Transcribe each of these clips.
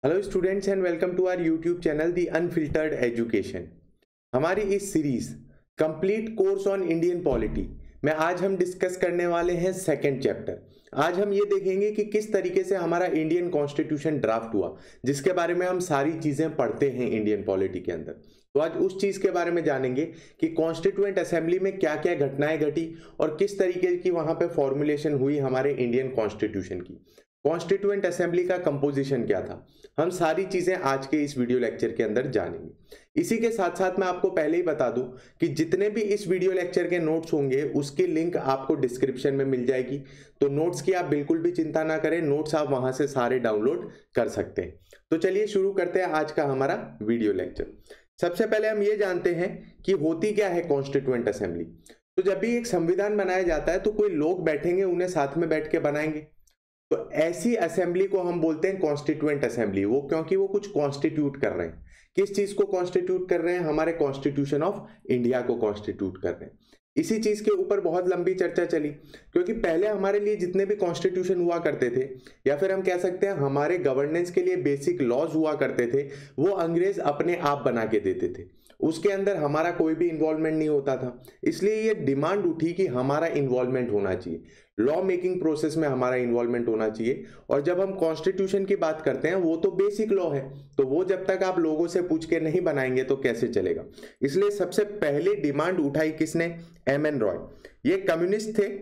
Hello students and welcome to our YouTube channel the unfiltered education. हमारी इस series complete course on Indian polity में आज हम discuss करने वाले हैं सेकंड चैप्टर। आज हम ये देखेंगे कि किस तरीके से हमारा इंडियन कॉन्स्टिट्यूशन ड्राफ्ट हुआ, जिसके बारे में हम सारी चीजें पढ़ते हैं इंडियन पॉलिटी के अंदर। तो आज उस चीज के बारे में जानेंगे कि कॉन्स्टिट्यूएंट असेंबली में क्या क्या घटनाएं घटी और किस तरीके की वहां पे फॉर्मुलेशन हुई हमारे इंडियन कॉन्स्टिट्यूशन की। कॉन्स्टिट्यूएंट असेंबली का कंपोजिशन क्या था, हम सारी चीजें आज के इस वीडियो लेक्चर के अंदर जानेंगे। इसी के साथ साथ मैं आपको पहले ही बता दूं कि जितने भी इस वीडियो लेक्चर के नोट्स होंगे उसकी लिंक आपको डिस्क्रिप्शन में मिल जाएगी। तो नोट्स की आप बिल्कुल भी चिंता ना करें, नोट्स आप वहां से सारे डाउनलोड कर सकते हैं। तो चलिए शुरू करते हैं आज का हमारा वीडियो लेक्चर। सबसे पहले हम ये जानते हैं कि होती क्या है कॉन्स्टिट्यूएंट असेंबली। तो जब भी एक संविधान बनाया जाता है तो कोई लोग बैठेंगे, उन्हें साथ में बैठ के बनाएंगे। तो ऐसी असेंबली को हम बोलते हैं कॉन्स्टिट्यूएंट असेंबली। वो क्योंकि वो कुछ कॉन्स्टिट्यूट कर रहे हैं। किस चीज को कॉन्स्टिट्यूट कर रहे हैं? हमारे कॉन्स्टिट्यूशन ऑफ इंडिया को कॉन्स्टिट्यूट कर रहे हैं। इसी चीज के ऊपर बहुत लंबी चर्चा चली, क्योंकि पहले हमारे लिए जितने भी कॉन्स्टिट्यूशन हुआ करते थे, या फिर हम कह सकते हैं हमारे गवर्नेंस के लिए बेसिक लॉज हुआ करते थे, वो अंग्रेज अपने आप बना के देते थे। उसके अंदर हमारा कोई भी इन्वॉल्वमेंट नहीं होता था। इसलिए ये डिमांड उठी कि हमारा इन्वॉल्वमेंट होना चाहिए, लॉ मेकिंग प्रोसेस में हमारा इन्वॉल्वमेंट होना चाहिए। और जब हम कॉन्स्टिट्यूशन की बात करते हैं, वो तो बेसिक लॉ है, तो वो जब तक आप लोगों से पूछ के नहीं बनाएंगे तो कैसे चलेगा। इसलिए सबसे पहले डिमांड उठाई किसने? एम.एन. रॉय। ये कम्युनिस्ट थे।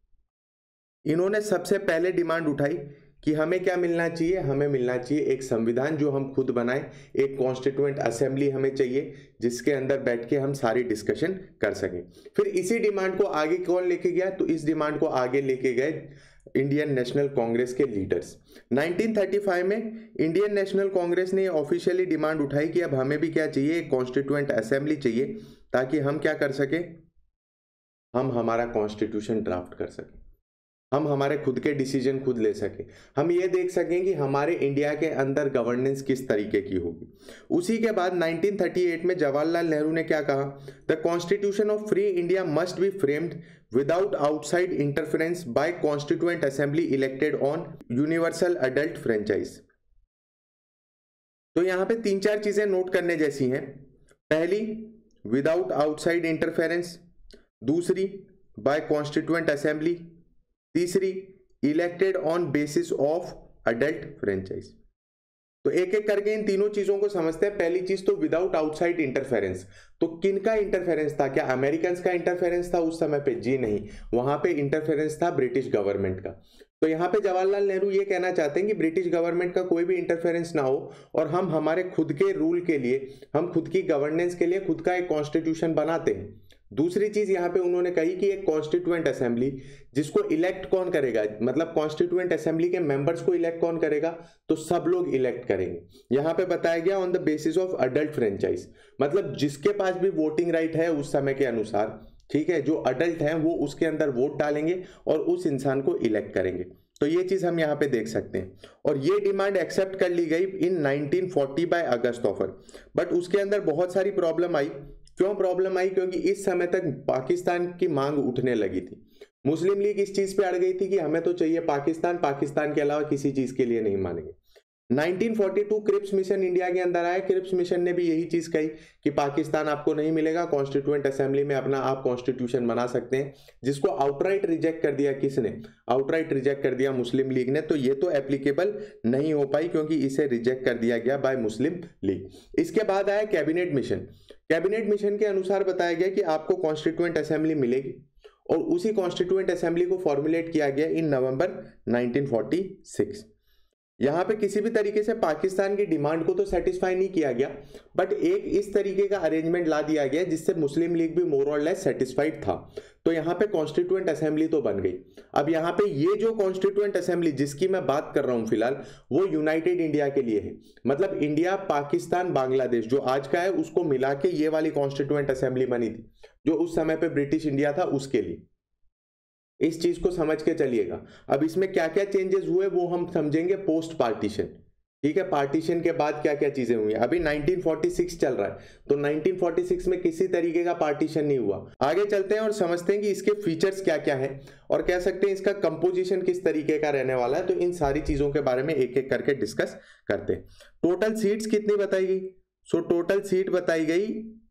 इन्होंने सबसे पहले डिमांड उठाई कि हमें क्या मिलना चाहिए? हमें मिलना चाहिए एक संविधान जो हम खुद बनाएं, एक कॉन्स्टिट्यूएंट असेंबली हमें चाहिए जिसके अंदर बैठ के हम सारी डिस्कशन कर सकें। फिर इसी डिमांड को आगे कौन लेके गया? तो इस डिमांड को आगे लेके गए इंडियन नेशनल कांग्रेस के लीडर्स। 1935 में इंडियन नेशनल कांग्रेस ने ऑफिशियली डिमांड उठाई कि अब हमें भी क्या चाहिए? एक कॉन्स्टिट्यूएंट असेंबली चाहिए, ताकि हम क्या कर सके? हम हमारा कॉन्स्टिट्यूशन ड्राफ्ट कर सकें, हम हमारे खुद के डिसीजन खुद ले सकें, हम ये देख सकें कि हमारे इंडिया के अंदर गवर्नेंस किस तरीके की होगी। उसी के बाद 1938 में जवाहरलाल नेहरू ने क्या कहा? The constitution of free India must be framed without outside interference by constituent assembly elected on universal adult franchise. तो यहां पे तीन चार चीजें नोट करने जैसी हैं। पहली, विदाउट आउटसाइड इंटरफेरेंस। दूसरी, बाय कॉन्स्टिट्यूएंट असेंबली। तीसरी, elected on basis of adult franchise. तो एक एक करके इन तीनों चीजों को समझते हैं। पहली चीज तो विदाउट आउटसाइड इंटरफेरेंस। तो किनका इंटरफेरेंस था? क्या अमेरिकन का इंटरफेरेंस था उस समय पे? जी नहीं, वहां पे इंटरफेरेंस था ब्रिटिश गवर्नमेंट का। तो यहाँ पे जवाहरलाल नेहरू ये कहना चाहते हैं कि ब्रिटिश गवर्नमेंट का कोई भी इंटरफेरेंस ना हो, और हम हमारे खुद के रूल के लिए, हम खुद की गवर्नेंस के लिए खुद का एक कॉन्स्टिट्यूशन बनाते हैं। दूसरी चीज यहाँ पे उन्होंने कही कि एक कॉन्स्टिट्यूएंट असेंबली, जिसको इलेक्ट कौन करेगा? मतलब कॉन्स्टिट्यूएंट असेंबली के मेंबर्स को इलेक्ट कौन करेगा? तो सब लोग इलेक्ट करेंगे। यहाँ पे बताया गया on the basis of adult franchise, मतलब जिसके पास भी वोटिंग राइट है उस समय के अनुसार, ठीक है, जो अडल्ट हैं वो उसके अंदर वोट डालेंगे और उस इंसान को इलेक्ट करेंगे। तो ये चीज हम यहाँ पे देख सकते हैं। और ये डिमांड एक्सेप्ट कर ली गई in 1940 by August offer. But उसके अंदर बहुत सारी प्रॉब्लम आई। क्यों प्रॉब्लम आई? क्योंकि इस समय तक पाकिस्तान की मांग उठने लगी थी। मुस्लिम लीग इस चीज पे अड़ गई थी कि हमें तो चाहिए पाकिस्तान, पाकिस्तान के अलावा किसी चीज के लिए नहीं मानेंगे। 1942 क्रिप्स मिशन इंडिया के अंदर आया। क्रिप्स मिशन ने भी यही चीज कही कि पाकिस्तान आपको नहीं मिलेगा, कॉन्स्टिट्यूएंट असेंबली में अपना आप कॉन्स्टिट्यूशन बना सकते हैं, जिसको आउटराइट रिजेक्ट कर दिया। किसने? आउटराइट रिजेक्ट कर दिया मुस्लिम लीग ने। तो ये तो एप्लीकेबल नहीं हो पाई, क्योंकि इसे रिजेक्ट कर दिया गया बाय मुस्लिम लीग। इसके बाद आया कैबिनेट मिशन। कैबिनेट मिशन के अनुसार बताया गया कि आपको कॉन्स्टिट्यूएंट असेंबली मिलेगी, और उसी कॉन्स्टिट्यूएंट असेंबली को फॉर्मुलेट किया गया इन नवंबर 1946। यहां पे किसी भी तरीके से पाकिस्तान की डिमांड को तो सेटिस्फाई नहीं किया गया, बट एक इस तरीके का अरेंजमेंट ला दिया गया जिससे मुस्लिम लीग भी मोर और लेस सेटिस्फाइड था। तो यहां पे कॉन्स्टिट्यूएंट असेंबली तो बन गई। अब यहां पे ये जो कॉन्स्टिट्यूएंट असेंबली जिसकी मैं बात कर रहा हूं फिलहाल, वो यूनाइटेड इंडिया के लिए है। मतलब इंडिया, पाकिस्तान, बांग्लादेश जो आज का है, उसको मिला के ये वाली कॉन्स्टिट्यूएंट असेंबली बनी थी, जो उस समय पे ब्रिटिश इंडिया था उसके लिए। इस चीज को समझ के चलिएगा। अब इसमें क्या क्या चेंजेस हुए वो हम समझेंगे पोस्ट पार्टीशन। ठीक है, पार्टीशन के बाद क्या क्या चीजें हुई। अभी 1946 चल रहा है, तो 1946 में किसी तरीके का पार्टीशन नहीं हुआ। आगे चलते हैं और समझते हैं कि इसके फीचर्स क्या क्या है और कह सकते हैं इसका कंपोजिशन किस तरीके का रहने वाला है। तो इन सारी चीजों के बारे में एक एक करके डिस्कस करते हैं। टोटल सीट्स कितनी बताई गई? सो टोटल सीट बताई गई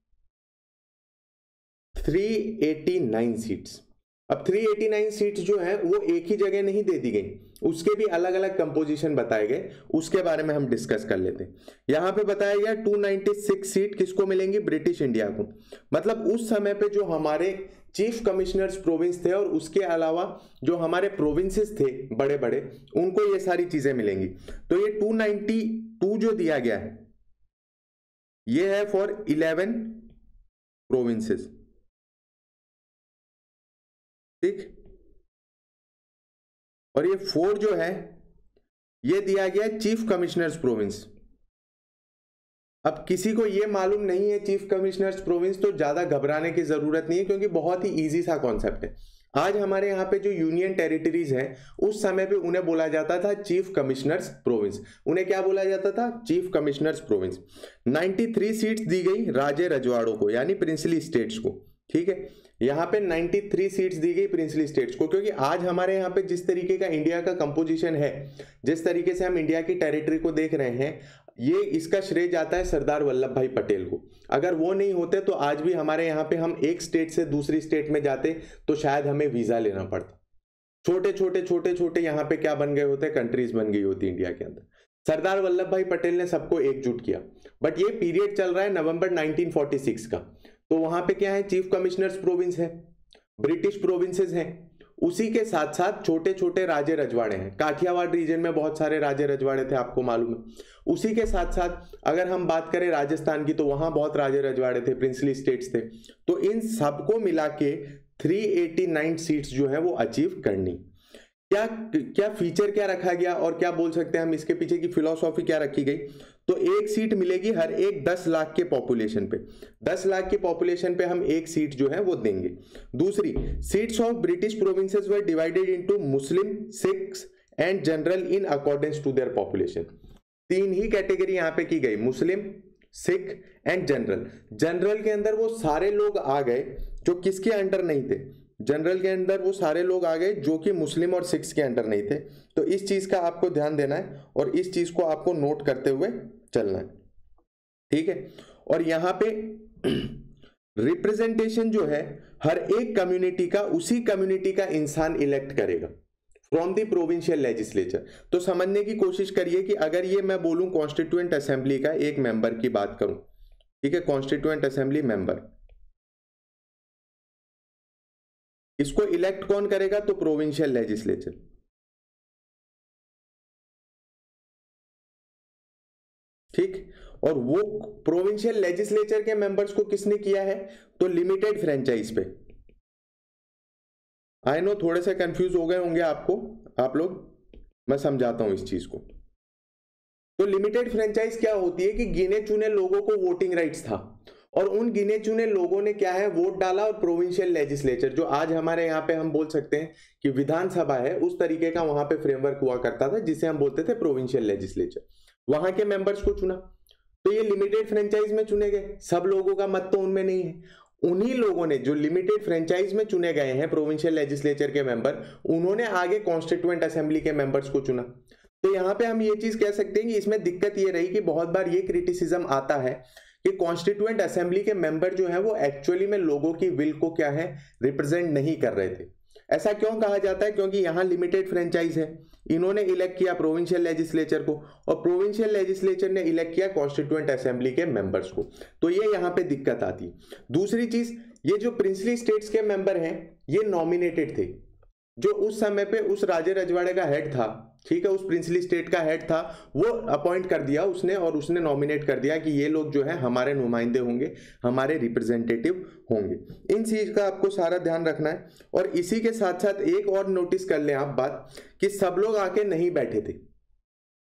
389 सीट्स। अब 389 सीट्स जो है वो एक ही जगह नहीं दे दी गई, उसके भी अलग अलग कंपोजिशन बताए गए, उसके बारे में हम डिस्कस कर लेते हैं। यहां पे बताया गया 296 सीट किसको मिलेंगी? ब्रिटिश इंडिया को। मतलब उस समय पे जो हमारे चीफ कमिश्नर्स प्रोविंस थे और उसके अलावा जो हमारे प्रोविंसेस थे बड़े बड़े, उनको ये सारी चीजें मिलेंगी। तो ये 292 जो दिया गया है ये है फॉर 11 प्रोविंसेस, ठीक। और ये 4 जो है ये दिया गया चीफ कमिश्नर्स प्रोविंस। अब किसी को ये मालूम नहीं है चीफ कमिश्नर्स प्रोविंस तो ज्यादा घबराने की जरूरत नहीं है, क्योंकि बहुत ही इजी सा कॉन्सेप्ट है। आज हमारे यहाँ पे जो यूनियन टेरिटरीज हैं उस समय पे उन्हें बोला जाता था चीफ कमिश्नर्स प्रोविंस। उन्हें क्या बोला जाता था? Chief commissioners province. 93 सीट्स दी गई राज्य रजवाड़ों को, यानी प्रिंसली स्टेट्स को, ठीक है। यहाँ पे 93 सीट्स दी गई प्रिंसली स्टेट्स को, क्योंकि आज हमारे यहाँ पे जिस तरीके का इंडिया का कंपोजिशन है, जिस तरीके से हम इंडिया की टेरिटरी को देख रहे हैं, ये इसका श्रेय जाता है सरदार वल्लभ भाई पटेल को। अगर वो नहीं होते तो आज भी हमारे यहाँ पे हम एक स्टेट से दूसरी स्टेट में जाते तो शायद हमें वीजा लेना पड़ता। छोटे छोटे यहाँ पे क्या बन गए होते? कंट्रीज बन गई होती इंडिया के अंदर। सरदार वल्लभ भाई पटेल ने सबको एकजुट किया। बट ये पीरियड चल रहा है नवंबर 1946 का, तो वहां पे क्या है? चीफ कमिश्नर्स प्रोविंस है, ब्रिटिश प्रोविंसेस हैं, उसी के साथ साथ छोटे छोटे राज्य रजवाड़े हैं। काठियावाड़ रीजन में बहुत सारे राज्य रजवाड़े थे, आपको मालूम है। उसी के साथ साथ अगर हम बात करें राजस्थान की, तो वहां बहुत राज्य रजवाड़े थे, प्रिंसली स्टेट्स थे। तो इन सबको मिला के 389 सीट्स जो है वो अचीव करनी। क्या क्या फीचर क्या रखा गया और क्या बोल सकते हैं हम इसके पीछे की फिलॉसफी क्या रखी गई? तो एक सीट मिलेगी हर एक 10 लाख के पॉपुलेशन पे। 10 लाख की पॉपुलेशन पे हम एक सीट जो है वो देंगे। दूसरी, seats of British provinces were divided into Muslim, Sikhs and general in accordance to their population. 3 ही कैटेगरी यहाँ पे की गई, Muslim, Sikh and general. General के अंदर वो सारे लोग आ गए जो किसके अंडर नहीं थे? जनरल के अंदर वो सारे लोग आ गए जो कि मुस्लिम और सिख्स के अंडर नहीं थे। तो इस चीज का आपको ध्यान देना है और इस चीज को आपको नोट करते हुए चलना है, ठीक है। और यहां पे रिप्रेजेंटेशन जो है हर एक कम्युनिटी का, उसी कम्युनिटी का इंसान इलेक्ट करेगा फ्रॉम द प्रोविंशियल लेजिस्लेचर। तो समझने की कोशिश करिए कि अगर ये मैं बोलूं कॉन्स्टिट्यूएंट असेंबली का एक मेंबर की बात करूं, ठीक है, कॉन्स्टिट्यूएंट असेंबली मेंबर, इसको इलेक्ट कौन करेगा? तो प्रोविंशियल लेजिस्लेचर, ठीक। और वो प्रोविंशियल लेजिस्लेचर के मेंबर्स को किसने किया है? तो लिमिटेड फ्रेंचाइज पे। आई नो थोड़े से कंफ्यूज हो गए होंगे आप लोग, मैं समझाता हूं इस चीज को। तो लिमिटेड फ्रेंचाइज क्या होती है कि गिने चुने लोगों को वोटिंग राइट्स था और उन गिने चुने लोगों ने क्या है? वोट डाला। और प्रोविंशियल लेजिस्लेचर जो आज हमारे यहाँ पे हम बोल सकते हैं कि विधानसभा है, उस तरीके का वहां पे फ्रेमवर्क हुआ करता था जिसे हम बोलते थे प्रोविंशियल लेजिस्लेचर। वहां के मेंबर्स को चुना, तो ये लिमिटेड फ्रेंचाइज में चुने गए। सब लोगों का मत तो उनमें नहीं है। उन्हीं लोगों ने जो लिमिटेड फ्रेंचाइज में चुने गए हैं प्रोविंशियल लेजिस्लेचर के मेंबर, उन्होंने आगे कॉन्स्टिट्यूएंट असेंबली के मेंबर्स को चुना। तो यहाँ पे हम ये चीज कह सकते हैं कि इसमें दिक्कत ये रही कि बहुत बार ये क्रिटिसिज्म आता है कि कॉन्स्टिट्यूएंट असेंबली के मेंबर जो है वो एक्चुअली में लोगों की विल को क्या है? रिप्रेजेंट नहीं कर रहे थे। ऐसा क्यों कहा जाता है? क्योंकि यहाँ लिमिटेड फ्रेंचाइज है, इन्होंने इलेक्ट किया प्रोविंशियल लेजिस्लेचर को और प्रोविंशियल लेजिस्लेचर ने इलेक्ट किया कॉन्स्टिट्यूएंट असेंबली के मेंबर्स को। तो ये यहाँ पे दिक्कत आती है। दूसरी चीज, ये जो प्रिंसली स्टेट्स के मेंबर हैं ये नॉमिनेटेड थे। जो उस समय पे उस राज्य रजवाड़े का हेड था, ठीक है, उस प्रिंसली स्टेट का हेड था, वो अपॉइंट कर दिया उसने और उसने नॉमिनेट कर दिया कि ये लोग जो है हमारे नुमाइंदे होंगे, हमारे रिप्रेजेंटेटिव होंगे। इन चीज का आपको सारा ध्यान रखना है। और इसी के साथ साथ एक और नोटिस कर लें आप बात, कि सब लोग आके नहीं बैठे थे।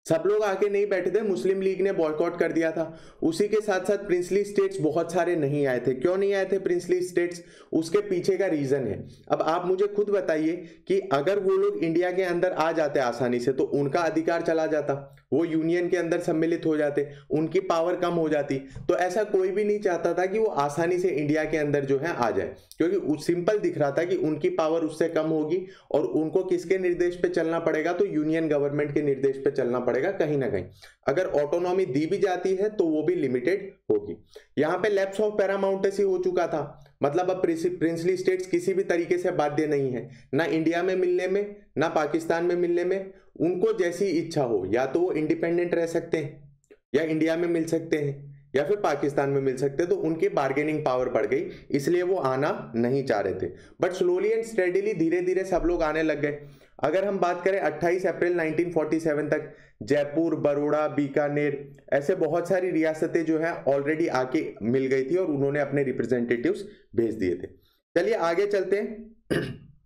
सब लोग आके नहीं बैठे थे, मुस्लिम लीग ने बॉयकॉट कर दिया था। उसी के साथ साथ प्रिंसली स्टेट्स बहुत सारे नहीं आए थे। क्यों नहीं आए थे प्रिंसली स्टेट्स? उसके पीछे का रीजन है। अब आप मुझे खुद बताइए कि अगर वो लोग इंडिया के अंदर आ जाते आसानी से तो उनका अधिकार चला जाता, वो यूनियन के अंदर सम्मिलित हो जाते, उनकी पावर कम हो जाती। तो ऐसा कोई भी नहीं चाहता था कि वो आसानी से इंडिया के अंदर जो है आ जाए, क्योंकि सिंपल दिख रहा था कि उनकी पावर उससे कम होगी और उनको किसके निर्देश पे चलना पड़ेगा? तो यूनियन गवर्नमेंट के निर्देश पे चलना पड़ेगा कहीं ना कहीं। अगर ऑटोनॉमी दी भी जाती है तो वो भी लिमिटेड होगी। यहाँ पे लैप्स ऑफ पैरामाउंटेसी हो चुका था, मतलब अब प्रिंसली स्टेट्स किसी भी तरीके से बाध्य नहीं है, ना इंडिया में मिलने में ना पाकिस्तान में मिलने में। उनको जैसी इच्छा हो, या तो वो इंडिपेंडेंट रह सकते हैं या इंडिया में मिल सकते हैं या फिर पाकिस्तान में मिल सकते हैं। तो उनकी बार्गेनिंग पावर बढ़ गई, इसलिए वो आना नहीं चाह रहे थे। बट स्लोली एंड स्टेडीली धीरे धीरे सब लोग आने लग गए। अगर हम बात करें 28 अप्रैल 1947 तक जयपुर, बड़ौदा, बीकानेर, ऐसे बहुत सारी रियासतें जो है ऑलरेडी आके मिल गई थी और उन्होंने अपने रिप्रेजेंटेटिव्स भेज दिए थे। चलिए आगे चलते हैं।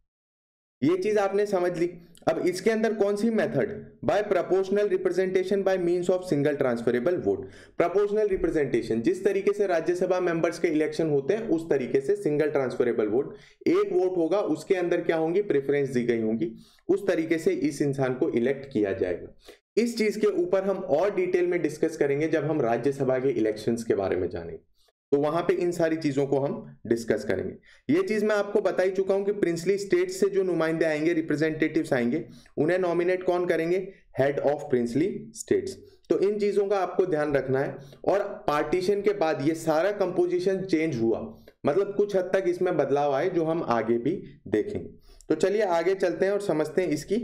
ये चीज आपने समझ ली। अब इसके अंदर कौन सी method? By proportional representation by means of single transferable vote. Proportional representation, जिस तरीके से राज्यसभा मेंबर्स के इलेक्शन होते हैं उस तरीके से सिंगल ट्रांसफरेबल वोट, एक वोट होगा, उसके अंदर क्या होंगी? प्रेफरेंस दी गई होंगी, उस तरीके से इस इंसान को इलेक्ट किया जाएगा। इस चीज के ऊपर हम और डिटेल में डिस्कस करेंगे जब हम राज्यसभा के इलेक्शंस के बारे में जानेंगे, तो वहां पे इन सारी चीजों को हम डिस्कस करेंगे। ये चीज मैं आपको बता ही चुका हूं कि प्रिंसली स्टेट से जो नुमाइंदे आएंगे, रिप्रेजेंटेटिव्स आएंगे, उन्हें नॉमिनेट कौन करेंगे? Head of princely states. तो इन चीजों का आपको ध्यान रखना है। और पार्टीशन के बाद ये सारा कंपोजिशन चेंज हुआ, मतलब कुछ हद तक इसमें बदलाव आए जो हम आगे भी देखेंगे। तो चलिए आगे चलते हैं और समझते हैं इसकी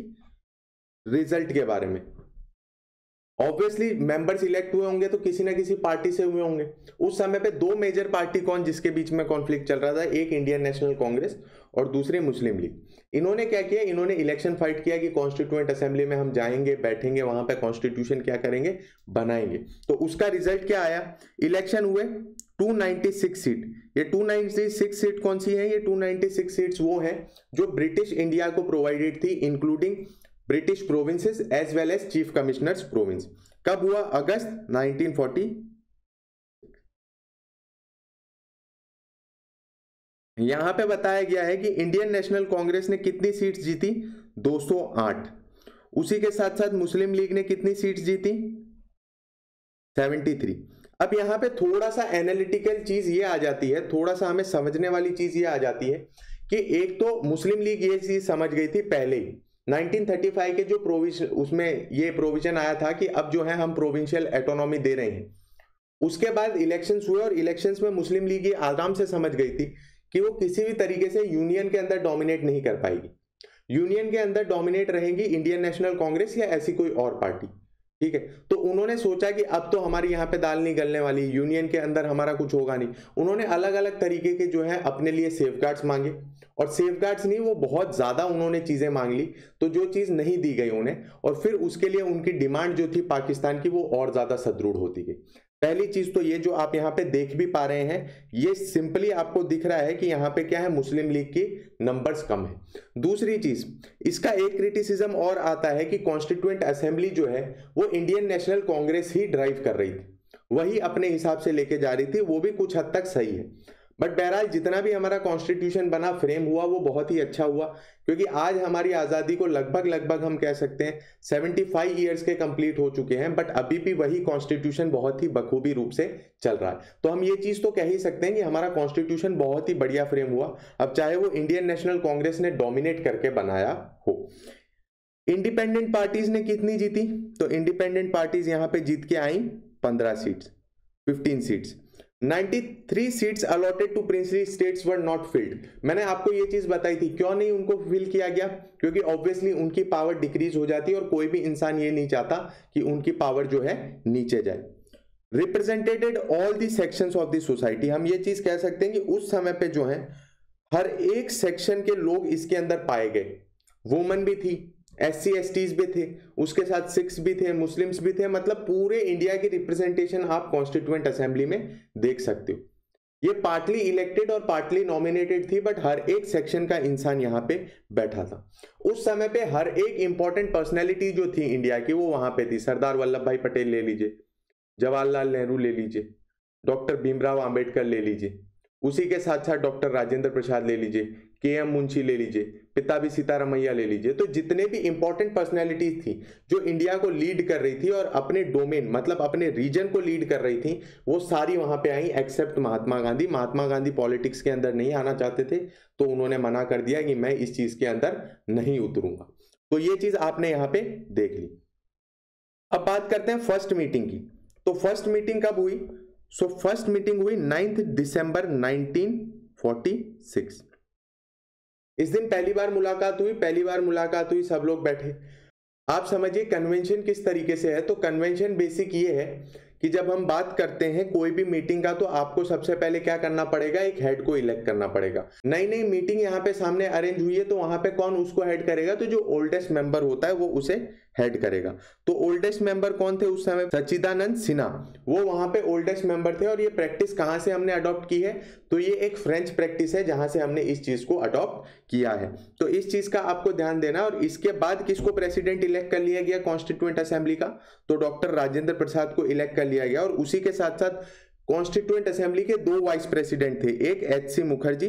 रिजल्ट के बारे में। ऑब्वियसली मेंबर्स इलेक्ट हुए होंगे तो किसी ना किसी पार्टी से हुए होंगे। उस समय पे दो मेजर पार्टी कौन जिसके बीच में कॉन्फ्लिक्ट चल रहा था? एक इंडियन नेशनल कांग्रेस और दूसरी मुस्लिम लीग। इन्होंने क्या किया? इन्होंने इलेक्शन फाइट किया कि कॉन्स्टिट्यूएंट असेंबली में हम जाएंगे, बैठेंगे, वहां पे कॉन्स्टिट्यूशन क्या करेंगे? बनाएंगे। तो उसका रिजल्ट क्या आया? इलेक्शन हुए 296 सीट। ये 296 सीट कौन सी है? ये 296 सीट्स वो है जो ब्रिटिश इंडिया को प्रोवाइडेड थी, including British provinces as well as chief commissioners province. कब हुआ? अगस्त 1940। यहां पे बताया गया है कि इंडियन नेशनल कांग्रेस ने कितनी सीट्स जीती? 208। उसी के साथ साथ मुस्लिम लीग ने कितनी सीट्स जीती? 73। अब यहां पे थोड़ा सा एनालिटिकल चीज ये आ जाती है, थोड़ा सा हमें समझने वाली चीज ये आ जाती है कि एक तो मुस्लिम लीग ये चीज समझ गई थी पहले ही 1935 के जो प्रोविजन, उसमें ये प्रोविजन आया था कि अब जो है हम प्रोविंशियल ऑटोनॉमी दे रहे हैं। उसके बाद इलेक्शंस हुए और इलेक्शंस में मुस्लिम लीग ये आराम से समझ गई थी कि वो किसी भी तरीके से यूनियन के अंदर डोमिनेट नहीं कर पाएगी। यूनियन के अंदर डोमिनेट रहेंगी इंडियन नेशनल कांग्रेस या ऐसी कोई और पार्टी, ठीक है। तो उन्होंने सोचा कि अब तो हमारी यहाँ पे दाल नहीं गलने वाली, यूनियन के अंदर हमारा कुछ होगा नहीं। उन्होंने अलग अलग तरीके के जो है अपने लिए सेफगार्ड्स मांगे, और सेफगार्ड्स नहीं, वो बहुत ज्यादा उन्होंने चीजें मांग ली, तो जो चीज नहीं दी गई उन्हें, और फिर उसके लिए उनकी डिमांड जो थी पाकिस्तान की वो और ज्यादा सुदृढ़ होती गई। पहली चीज तो ये जो आप यहाँ पे देख भी पा रहे हैं, ये सिंपली आपको दिख रहा है कि यहाँ पे क्या है, मुस्लिम लीग की नंबर्स कम है। दूसरी चीज, इसका एक क्रिटिसिज्म और आता है कि कॉन्स्टिट्यूएंट असेंबली जो है वो इंडियन नेशनल कांग्रेस ही ड्राइव कर रही थी, वही अपने हिसाब से लेके जा रही थी, वो भी कुछ हद तक सही है। बट बहरहाल जितना भी हमारा कॉन्स्टिट्यूशन बना, फ्रेम हुआ, वो बहुत ही अच्छा हुआ, क्योंकि आज हमारी आज़ादी को लगभग हम कह सकते हैं 75 ईयर्स के कंप्लीट हो चुके हैं, बट अभी भी वही कॉन्स्टिट्यूशन बहुत ही बखूबी रूप से चल रहा है। तो हम ये चीज़ तो कह ही सकते हैं कि हमारा कॉन्स्टिट्यूशन बहुत ही बढ़िया फ्रेम हुआ, अब चाहे वो इंडियन नेशनल कांग्रेस ने डोमिनेट करके बनाया हो। इंडिपेंडेंट पार्टीज ने कितनी जीती? तो इंडिपेंडेंट पार्टीज यहाँ पे जीत के आई 15 seats, 15 seats. 93 seats allotted to princely states were not filled. मैंने आपको ये चीज बताई थी, क्यों नहीं उनको फिल किया गया? क्योंकि ऑब्वियसली उनकी पावर डिक्रीज हो जाती है और कोई भी इंसान ये नहीं चाहता कि उनकी पावर जो है नीचे जाए। Represented all the sections of the society. हम ये चीज कह सकते हैं कि उस समय पे जो है हर एक सेक्शन के लोग इसके अंदर पाए गए। वुमेन भी थी, SC STs भी थे, उसके साथ सिख्स भी थे, मुस्लिम्स भी थे, मतलब पूरे इंडिया की रिप्रेजेंटेशन आप कॉन्स्टिट्यूएंट असेंबली में देख सकते हो। ये पार्टली इलेक्टेड और पार्टली नॉमिनेटेड थी, बट हर एक सेक्शन का इंसान यहाँ पे बैठा था। उस समय पे हर एक इंपॉर्टेंट पर्सनैलिटी जो थी इंडिया की वो वहां पे थी। सरदार वल्लभ भाई पटेल ले लीजिए, जवाहरलाल नेहरू ले लीजिए, डॉक्टर भीमराव आंबेडकर ले लीजिए, उसी के साथ साथ डॉक्टर राजेंद्र प्रसाद ले लीजिए, के.एम. मुंशी ले लीजिए, पिताजी सीतारामैया ले लीजिए। तो जितने भी इंपॉर्टेंट पर्सनैलिटीज थी जो इंडिया को लीड कर रही थी और अपने डोमेन मतलब अपने रीजन को लीड कर रही थी, वो सारी वहां पे आई एक्सेप्ट महात्मा गांधी। महात्मा गांधी पॉलिटिक्स के अंदर नहीं आना चाहते थे, तो उन्होंने मना कर दिया कि मैं इस चीज के अंदर नहीं उतरूंगा। तो ये चीज आपने यहाँ पे देख ली। अब बात करते हैं फर्स्ट मीटिंग की। तो फर्स्ट मीटिंग कब हुई? फर्स्ट मीटिंग हुई 9 दिसंबर 1946। इस दिन पहली बार मुलाकात हुई, सब लोग बैठे। आप समझिए कन्वेंशन किस तरीके से है। तो कन्वेंशन बेसिक ये है कि जब हम बात करते हैं कोई भी मीटिंग का, तो आपको सबसे पहले क्या करना पड़ेगा, एक हेड को इलेक्ट करना पड़ेगा। नई नई मीटिंग यहाँ पे सामने अरेंज हुई है, तो वहां पे कौन उसको हेड करेगा? तो जो ओल्डेस्ट मेंबर होता है वो उसे हेड करेगा। तो ओल्डेस्ट मेंबर कौन थे उस समय? सच्चिदानंद सिन्हा, वो वहां पे ओल्डेस्ट मेंबर थे। और ये प्रैक्टिस कहां से हमने अडॉप्ट की है? तो ये एक फ्रेंच प्रैक्टिस है जहां से हमने इस चीज को अडॉप्ट किया है। तो इस चीज का आपको ध्यान देना। और इसके बाद किसको प्रेसिडेंट इलेक्ट कर लिया गया कॉन्स्टिट्यूएंट असेंबली का? तो डॉक्टर राजेंद्र प्रसाद को इलेक्ट कर लिया गया। और उसी के साथ साथ कॉन्स्टिट्यूएंट असेंबली के 2 वाइस प्रेसिडेंट थे, एक H C. Mukherjee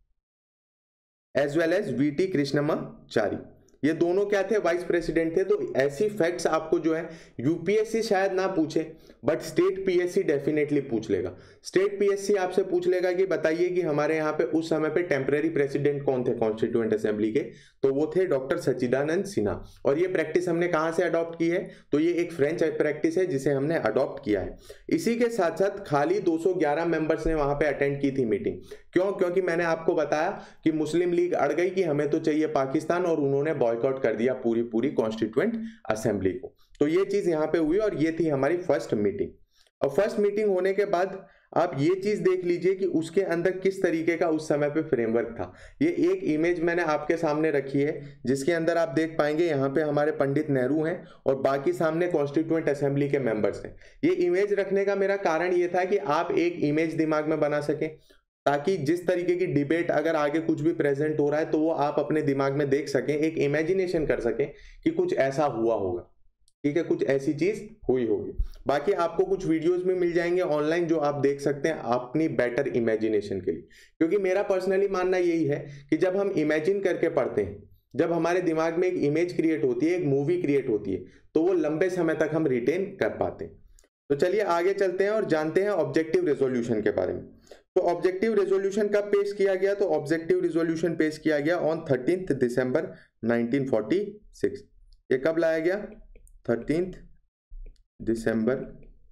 as well as V T. Krishnamachari. ये दोनों क्या थे? वाइस प्रेसिडेंट थे। तो ऐसी फैक्ट्स आपको जो है यूपीएससी शायद ना पूछे, बट स्टेट पीएससी डेफिनेटली पूछ लेगा। स्टेट पीएससी आपसे पूछ लेगा कि बताइए कि हमारे यहाँ पे उस समय पे टेम्परेरी प्रेसिडेंट कौन थे कॉन्स्टिट्यूएंट असेंबली के? तो वो थे डॉक्टर सच्चिदानंद सिन्हा। और ये प्रैक्टिस हमने कहाँ से अडॉप्ट की है? तो ये एक फ्रेंच प्रैक्टिस है जिसे हमने अडॉप्ट किया है। इसी के साथ साथ खाली 211 मेंबर्स ने वहां पे अटेंड की थी मीटिंग। क्यों? क्योंकि मैंने आपको बताया कि मुस्लिम लीग अड़ गई कि हमें तो चाहिए पाकिस्तान, और उन्होंने बॉयकॉट कर दिया पूरी कॉन्स्टिट्यूएंट असेंबली को। तो ये चीज यहां पे हुई और ये थी हमारी फर्स्ट मीटिंग। और फर्स्ट मीटिंग होने के बाद आप ये चीज देख लीजिए कि उसके अंदर किस तरीके का उस समय पे फ्रेमवर्क था। ये एक इमेज मैंने आपके सामने रखी है जिसके अंदर आप देख पाएंगे यहाँ पे हमारे पंडित नेहरू हैं और बाकी सामने कॉन्स्टिट्यूएंट असेंबली के मेंबर्स हैं। ये इमेज रखने का मेरा कारण ये था कि आप एक इमेज दिमाग में बना सकें, ताकि जिस तरीके की डिबेट अगर आगे कुछ भी प्रेजेंट हो रहा है तो वो आप अपने दिमाग में देख सकें, एक इमेजिनेशन कर सकें कि कुछ ऐसा हुआ होगा। ठीक है, कुछ ऐसी चीज हुई होगी। बाकी आपको कुछ वीडियोस भी मिल जाएंगे ऑनलाइन जो आप देख सकते हैं अपनी बेटर इमेजिनेशन के लिए। क्योंकि मेरा पर्सनली मानना यही है कि जब हम इमेजिन करके पढ़ते हैं, जब हमारे दिमाग में एक इमेज क्रिएट होती है, एक मूवी क्रिएट होती है, तो वो लंबे समय तक हम रिटेन कर पाते हैं। तो चलिए आगे चलते हैं और जानते हैं ऑब्जेक्टिव रेजोल्यूशन के बारे में। तो ऑब्जेक्टिव रेजोल्यूशन कब पेश किया गया? तो ऑब्जेक्टिव रेजोल्यूशन पेश किया गया ऑन 13 दिसंबर 1946। ये कब लाया गया? 13 दिसंबर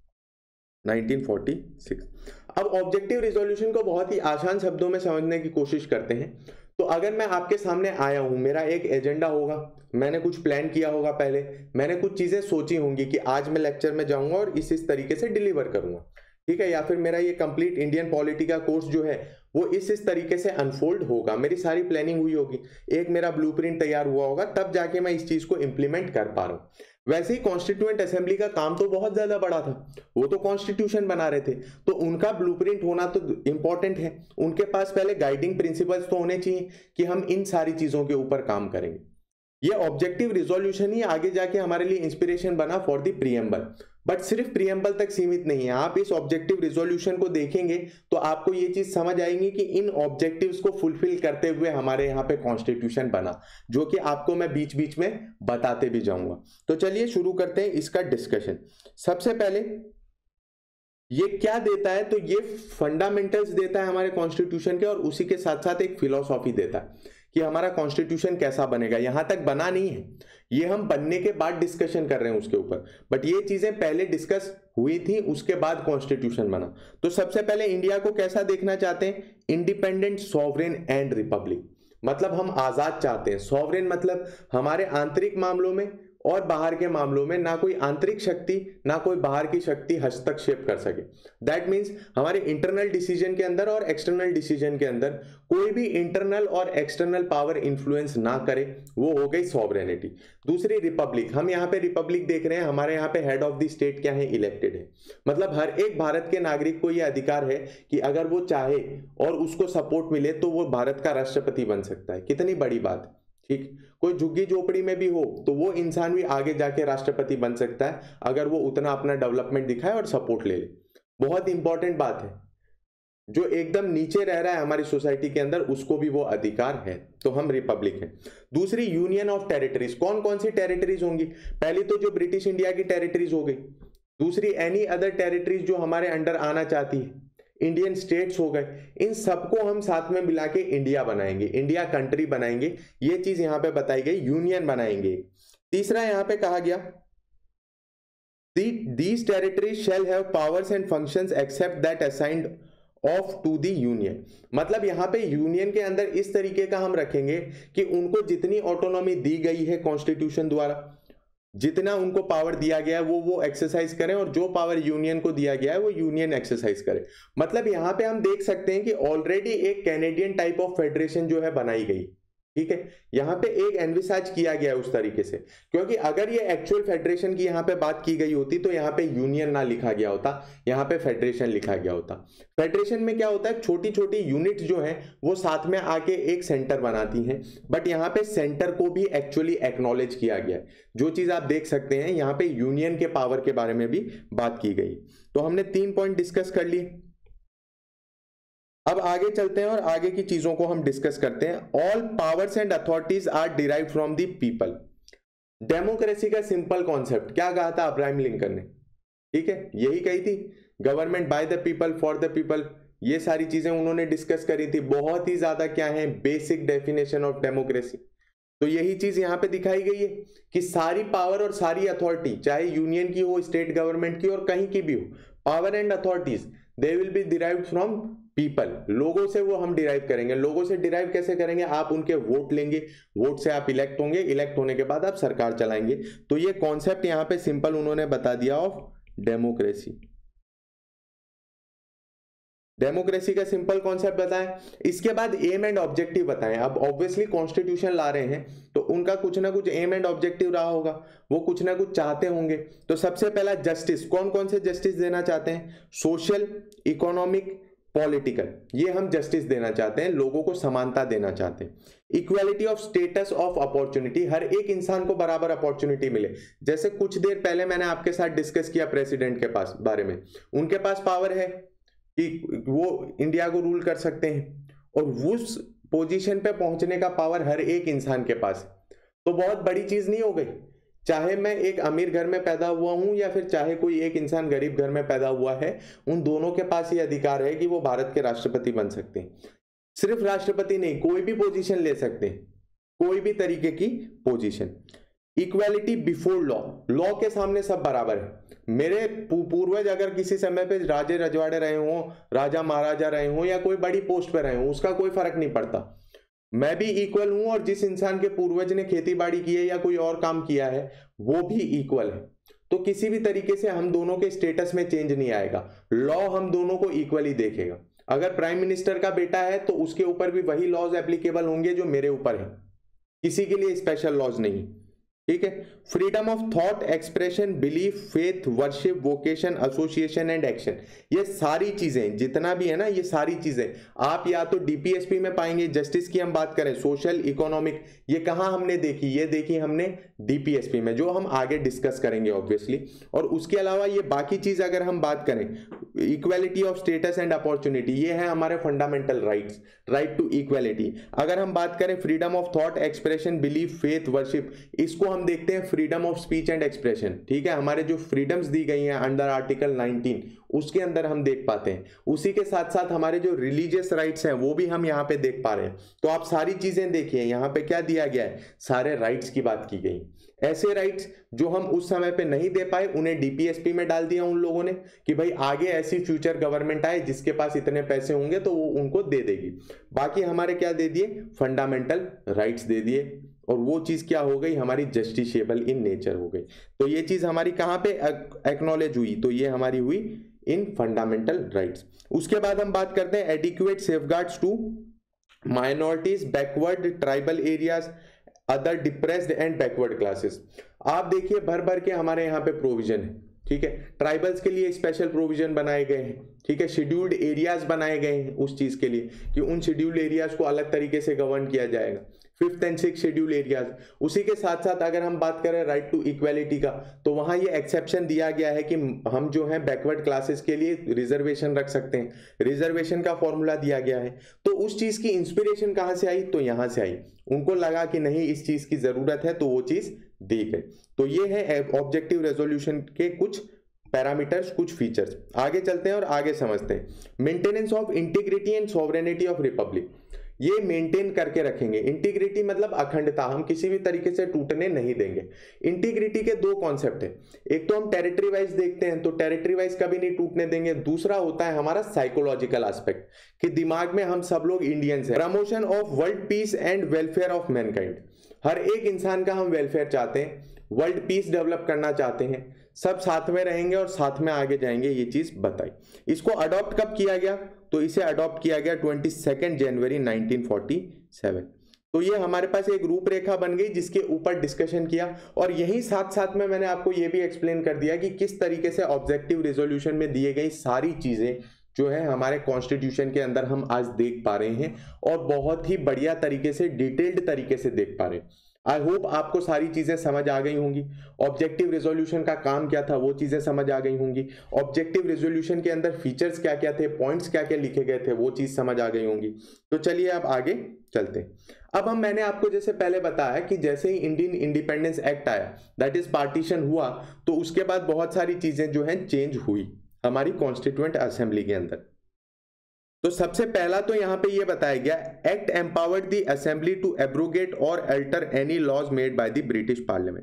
1946। अब ऑब्जेक्टिव रेजोल्यूशन को बहुत ही आसान शब्दों में समझने की कोशिश करते हैं। तो अगर मैं आपके सामने आया हूं, मेरा एक एजेंडा होगा, मैंने कुछ प्लान किया होगा, पहले मैंने कुछ चीजें सोची होंगी कि आज मैं लेक्चर में जाऊंगा और इस तरीके से डिलीवर करूंगा। ठीक है, या फिर मेरा ये कंप्लीट इंडियन पॉलिटी का कोर्स जो है वो इस तरीके से अनफोल्ड होगा, मेरी सारी प्लानिंग हुई होगी, एक मेरा ब्लूप्रिंट तैयार हुआ होगा, तब जाके मैं इस चीज को इंप्लीमेंट कर पा रहा हूं। वैसे ही कॉन्स्टिट्यूएंट असेंबली का काम तो बहुत ज्यादा बड़ा था, वो तो कॉन्स्टिट्यूशन बना रहे थे, तो उनका ब्लूप्रिंट होना तो इंपॉर्टेंट है। उनके पास पहले गाइडिंग प्रिंसिपल्स तो होने चाहिए कि हम इन सारी चीजों के ऊपर काम करेंगे। ये ऑब्जेक्टिव रिजोल्यूशन ही आगे जाके हमारे लिए इंस्पिरेशन बना फॉर द प्रीएम्बल। बट सिर्फ प्रीएम्बल तक सीमित नहीं है। आप इस ऑब्जेक्टिव रिजोल्यूशन को देखेंगे तो आपको ये चीज समझ आएगी कि इन ऑब्जेक्टिव्स को फुलफिल करते हुए हमारे यहाँ पे कॉन्स्टिट्यूशन बना, जो कि आपको मैं बीच बीच में बताते भी जाऊंगा। तो चलिए शुरू करते हैं इसका डिस्कशन। सबसे पहले ये क्या देता है? तो ये फंडामेंटल्स देता है हमारे कॉन्स्टिट्यूशन के, और उसी के साथ साथ एक फिलॉसफी देता है कि हमारा कॉन्स्टिट्यूशन कैसा बनेगा। यहां तक बना नहीं है, ये हम बनने के बाद डिस्कशन कर रहे हैं उसके ऊपर, बट ये चीजें पहले डिस्कस हुई थी, उसके बाद कॉन्स्टिट्यूशन बना। तो सबसे पहले इंडिया को कैसा देखना चाहते हैं? Independent, sovereign and republic. मतलब हम आजाद चाहते हैं। सॉवरेन मतलब हमारे आंतरिक मामलों में और बाहर के मामलों में ना कोई आंतरिक शक्ति ना कोई बाहर की शक्ति हस्तक्षेप कर सके। दैट मीन्स हमारे इंटरनल डिसीजन के अंदर और एक्सटर्नल डिसीजन के अंदर कोई भी इंटरनल और एक्सटर्नल पावर इन्फ्लुएंस ना करे, वो हो गई सॉवरेनिटी। दूसरी रिपब्लिक, हम यहाँ पे रिपब्लिक देख रहे हैं, हमारे यहाँ पे हेड ऑफ द स्टेट क्या है, इलेक्टेड है। मतलब हर एक भारत के नागरिक को यह अधिकार है कि अगर वो चाहे और उसको सपोर्ट मिले तो वो भारत का राष्ट्रपति बन सकता है। कितनी बड़ी बात, ठीक। कोई झुग्गी झोपड़ी में भी हो तो वो इंसान भी आगे जाके राष्ट्रपति बन सकता है अगर वो उतना अपना डेवलपमेंट दिखाए और सपोर्ट ले ले। बहुत इंपॉर्टेंट बात है, जो एकदम नीचे रह रहा है हमारी सोसाइटी के अंदर उसको भी वो अधिकार है, तो हम रिपब्लिक हैं। दूसरी यूनियन ऑफ टेरिटरीज, कौन कौन सी टेरिटरीज होंगी, पहली तो जो ब्रिटिश इंडिया की टेरिटरीज हो गई, दूसरी एनी अदर टेरिटरीज जो हमारे अंडर आना चाहती है, इंडियन स्टेट्स हो गए, इन सबको हम साथ में मिला के इंडिया बनाएंगे, इंडिया कंट्री बनाएंगे, ये चीज यहां पे बताई गई, यूनियन बनाएंगे। तीसरा यहां पे कहा गया these territories shall have powers and functions except that assigned of to the union. मतलब यहां पे यूनियन के अंदर इस तरीके का हम रखेंगे कि उनको जितनी ऑटोनॉमी दी गई है कॉन्स्टिट्यूशन द्वारा, जितना उनको पावर दिया गया है वो एक्सरसाइज करें, और जो पावर यूनियन को दिया गया है वो यूनियन एक्सरसाइज करे। मतलब यहां पे हम देख सकते हैं कि ऑलरेडी एक कैनेडियन टाइप ऑफ फेडरेशन जो है बनाई गई, ठीक है, यहां पे एक एनविसाज किया गया है उस तरीके से, क्योंकि अगर ये एक्चुअल फेडरेशन की यहां पे बात की गई होती तो यहां पे यूनियन ना लिखा गया होता, यहां पे फेडरेशन लिखा गया होता। फेडरेशन में क्या होता है, छोटी छोटी यूनिट जो है वो साथ में आके एक सेंटर बनाती हैं, बट यहां पे सेंटर को भी एक्चुअली एक्नॉलेज किया गया है। जो चीज आप देख सकते हैं यहां पे यूनियन के पावर के बारे में भी बात की गई। तो हमने 3 पॉइंट डिस्कस कर लिए। अब आगे चलते हैं और आगे की चीजों को हम डिस्कस करते हैं। All powers and authorities are derived from the people. Democracy का सिंपल कॉन्सेप्ट क्या कहा था अब्राहम लिंकन ने, ठीक है, यही कही थी, government by the people for the people, ये सारी चीजें उन्होंने डिस्कस करी थी। बहुत ही ज्यादा क्या है, बेसिक डेफिनेशन ऑफ डेमोक्रेसी। तो यही चीज यहां पे दिखाई गई है कि सारी पावर और सारी अथॉरिटी, चाहे यूनियन की हो, स्टेट गवर्नमेंट की और कहीं की भी हो, power and authorities they will be derived from people. लोगों से वो हम डिराइव करेंगे। लोगों से डिराइव कैसे करेंगे, आप उनके वोट लेंगे, वोट से आप इलेक्ट होंगे, इलेक्ट होने के बाद आप सरकार चलाएंगे। तो ये कॉन्सेप्ट यहां पे सिंपल उन्होंने बता दिया ऑफ डेमोक्रेसी। डेमोक्रेसी का सिंपल कॉन्सेप्ट बताएं, इसके बाद एम एंड ऑब्जेक्टिव बताएं। अब ऑब्वियसली कॉन्स्टिट्यूशन ला रहे हैं तो उनका कुछ ना कुछ एम एंड ऑब्जेक्टिव रहा होगा, वो कुछ ना कुछ चाहते होंगे। तो सबसे पहला जस्टिस, कौन कौन से जस्टिस देना चाहते हैं, सोशल, इकोनॉमिक, पॉलिटिकल, ये हम जस्टिस देना चाहते हैं, लोगों को समानता देना चाहते हैं। Equality of status of opportunity, हर एक इंसान को बराबर अपॉर्चुनिटी मिले। जैसे कुछ देर पहले मैंने आपके साथ डिस्कस किया प्रेसिडेंट के पास बारे में, उनके पास पावर है कि वो इंडिया को रूल कर सकते हैं, और उस पोजीशन पे पहुंचने का पावर हर एक इंसान के पास। तो बहुत बड़ी चीज नहीं हो गई, चाहे मैं एक अमीर घर में पैदा हुआ हूं या फिर चाहे कोई एक इंसान गरीब घर में पैदा हुआ है, उन दोनों के पास ये अधिकार है कि वो भारत के राष्ट्रपति बन सकते हैं। सिर्फ राष्ट्रपति नहीं, कोई भी पोजीशन ले सकते हैं, कोई भी तरीके की position. Equality before law, law के सामने सब बराबर है। मेरे पूर्वज अगर किसी समय पे राजे रजवाड़े रहे हों, राजा महाराजा रहे हों या कोई बड़ी पोस्ट पे रहे हों, उसका कोई फर्क नहीं पड़ता, मैं भी इक्वल हूं, और जिस इंसान के पूर्वज ने खेती बाड़ी की है या कोई और काम किया है वो भी इक्वल है। तो किसी भी तरीके से हम दोनों के स्टेटस में चेंज नहीं आएगा, लॉ हम दोनों को इक्वली देखेगा। अगर प्राइम मिनिस्टर का बेटा है तो उसके ऊपर भी वही लॉज एप्लीकेबल होंगे जो मेरे ऊपर है, किसी के लिए स्पेशल लॉज नहीं, ठीक है। Freedom of thought, expression, belief, faith, worship, vocation, association and action, ये सारी चीजें जितना भी है ना, ये सारी चीजें आप या तो डीपीएसपी में पाएंगे। जस्टिस की हम बात करें, सोशल, इकोनॉमिक, ये कहां हमने देखी, ये देखी हमने डीपीएसपी में, जो हम आगे डिस्कस करेंगे ऑब्वियसली। और उसके अलावा ये बाकी चीज अगर हम बात करें, equality of status and opportunity, ये है हमारे fundamental rights, right to equality. अगर हम बात करें freedom of thought, expression, belief, faith, worship, इसको हम देखते हैं freedom of speech and expression, ठीक है। हमारे जो फ्रीडम्स दी गई हैं अंडर आर्टिकल 19 उसके अंदर हम देख पाते हैं। उसी के साथ साथ हमारे जो रिलीजियस राइट्स हैं वो भी हम यहाँ पे देख पा रहे हैं। तो आप सारी चीजें देखिए, यहाँ पे क्या दिया गया है, सारे राइट्स की बात की गई। ऐसे राइट्स जो हम उस समय पे नहीं दे पाए, उन्हें डीपीएसपी में डाल दिया उन लोगों ने कि भाई आगे ऐसी फ्यूचर गवर्नमेंट आए जिसके पास इतने पैसे होंगे तो वो उनको दे देगी। बाकी हमारे क्या दे दिए, फंडामेंटल राइट्स दे दिए। और वो चीज क्या हो गई, हमारी जस्टिसेबल इन नेचर हो गई। तो ये चीज हमारी कहाँ पे एक्नॉलेज हुई, तो ये हमारी हुई इन फंडामेंटल राइट्स। उसके बाद हम बात करते हैं adequate safeguards to minorities, backward tribal areas, other depressed and backward classes. आप देखिए भर भर के हमारे यहाँ पे प्रोविजन है, ठीक है। ट्राइबल्स के लिए स्पेशल प्रोविजन बनाए गए हैं, ठीक है। शेड्यूल्ड एरियाज बनाए गए हैं उस चीज के लिए कि उन शेड्यूल्ड एरियाज को अलग तरीके से गवर्न किया जाएगा, 5th and 6th schedule areas. उसी के साथ साथ अगर हम बात करें राइट टू इक्वालिटी का, तो वहां ये एक्सेप्शन दिया गया है कि हम जो है बैकवर्ड क्लासेस के लिए रिजर्वेशन रख सकते हैं, रिजर्वेशन का फॉर्मूला दिया गया है। तो उस चीज की इंस्पिरेशन कहां से आई, तो यहां से आई। उनको लगा कि नहीं इस चीज की जरूरत है, तो वो चीज दी गई। तो ये है ऑब्जेक्टिव रेजोल्यूशन के कुछ पैरामीटर्स, कुछ फीचर्स। आगे चलते हैं और आगे समझते हैं। Maintenance of integrity and sovereignty of republic, ये मेंटेन करके रखेंगे। इंटीग्रिटी मतलब अखंडता, हम किसी भी तरीके से टूटने नहीं देंगे। इंटीग्रिटी के दो कॉन्सेप्ट है, एक तो हम टेरिटरी वाइज देखते हैं, तो टेरिटरी वाइज कभी नहीं टूटने देंगे। दूसरा होता है हमारा साइकोलॉजिकल एस्पेक्ट, कि दिमाग में हम सब लोग इंडियंस हैं। Promotion of world peace and welfare of mankind, हर एक इंसान का हम वेलफेयर चाहते हैं, वर्ल्ड पीस डेवलप करना चाहते हैं, सब साथ में रहेंगे और साथ में आगे जाएंगे, ये चीज बताई। इसको अडॉप्ट कब किया गया, तो इसे अडॉप्ट किया गया 22 जनवरी 1947। तो ये हमारे पास एक रूपरेखा बन गई जिसके ऊपर डिस्कशन किया, और यही साथ साथ में मैंने आपको ये भी एक्सप्लेन कर दिया कि किस तरीके से ऑब्जेक्टिव रेजोल्यूशन में दिए गई सारी चीजें जो है हमारे कॉन्स्टिट्यूशन के अंदर हम आज देख पा रहे हैं, और बहुत ही बढ़िया तरीके से डिटेल्ड तरीके से देख पा रहे हैं। आई होप आपको सारी चीजें समझ आ गई होंगी। ऑब्जेक्टिव रेजोल्यूशन का काम क्या था वो चीजें समझ आ गई होंगी। ऑब्जेक्टिव रेजोल्यूशन के अंदर फीचर्स क्या क्या थे, पॉइंट्स क्या क्या लिखे गए थे, वो चीज समझ आ गई होंगी। तो चलिए अब आगे चलते हैं। अब मैंने आपको जैसे पहले बताया कि जैसे ही इंडियन इंडिपेंडेंस एक्ट आया, दैट इज पार्टीशन हुआ, तो उसके बाद बहुत सारी चीजें जो है चेंज हुई हमारी कॉन्स्टिट्यूएंट असेंबली के अंदर। तो सबसे पहला तो यहां पे ये बताया गया, act empowered the assembly to abrogate और alter any laws made by the British parliament.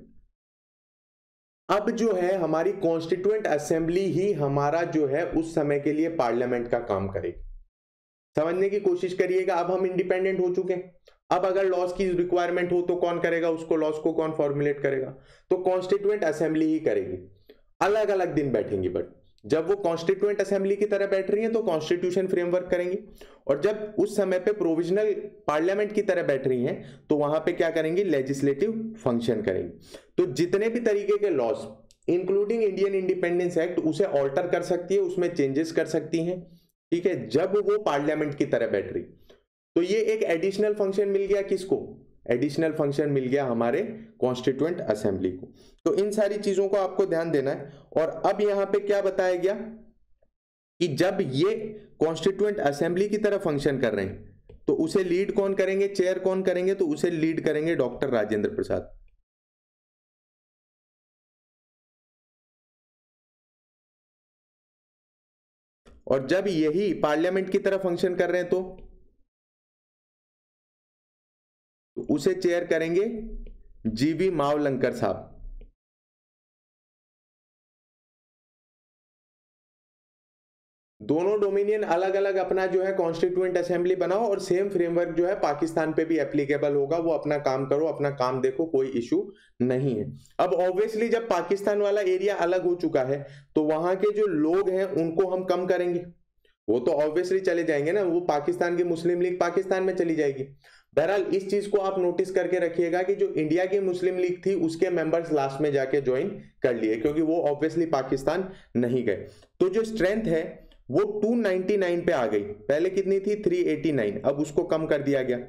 अब जो है हमारी कॉन्स्टिट्यूएंट असेंबली ही हमारा जो है उस समय के लिए पार्लियामेंट का काम करेगी। समझने की कोशिश करिएगा, अब हम इंडिपेंडेंट हो चुके हैं, अब अगर लॉज की रिक्वायरमेंट हो तो कौन करेगा उसको, लॉज को कौन फॉर्मुलेट करेगा, तो कॉन्स्टिट्यूएंट असेंबली ही करेगी। अलग अलग दिन बैठेंगी, बट जब वो कॉन्स्टिट्यूएंट असेंबली की तरह बैठ रही है तो कॉन्स्टिट्यूशन फ्रेमवर्क करेंगी, और जब उस समय पे प्रोविजनल पार्लियामेंट की तरह बैठ रही हैं तो वहां पे क्या करेंगी, लेजिस्लेटिव फंक्शन करेंगी। तो जितने भी तरीके के laws including Indian independence act उसे ऑल्टर कर सकती है, उसमें चेंजेस कर सकती हैं, ठीक है, जब वो पार्लियामेंट की तरह बैठ रही। तो ये एक एडिशनल फंक्शन मिल गया किसको, एडिशनल फंक्शन मिल गया हमारे कॉन्स्टिट्यूएंट असेंबली को। तो इन सारी चीजों को आपको ध्यान देना है। और अब यहां पे क्या बताया गया कि जब ये कॉन्स्टिट्यूएंट असेंबली की तरह फंक्शन कर रहे हैं तो उसे लीड कौन करेंगे, चेयर कौन करेंगे, तो उसे लीड करेंगे डॉक्टर राजेंद्र प्रसाद। और जब यही पार्लियामेंट की तरह फंक्शन कर रहे हैं तो उसे चेयर करेंगे जीवी मावलंकर साहब। दोनों डोमिनियन अलग अलग अपना जो है कॉन्स्टिट्यूएंट असेंबली बनाओ, और सेम फ्रेमवर्क जो है पाकिस्तान पे भी एप्लीकेबल होगा, वो अपना काम करो, अपना काम देखो, कोई इशू नहीं है। अब ऑब्वियसली जब पाकिस्तान वाला एरिया अलग हो चुका है तो वहां के जो लोग हैं उनको हम कम करेंगे, वो तो ऑब्वियसली चले जाएंगे ना, वो पाकिस्तान की मुस्लिम लीग पाकिस्तान में चली जाएगी। बहरहाल इस चीज को आप नोटिस करके रखिएगा कि जो इंडिया की मुस्लिम लीग थी उसके मेंबर्स लास्ट में जाके ज्वाइन कर लिए, क्योंकि वो ऑब्वियसली पाकिस्तान नहीं गए। तो जो स्ट्रेंथ है वो 299 पे आ गई, पहले कितनी थी 389, अब उसको कम कर दिया गया।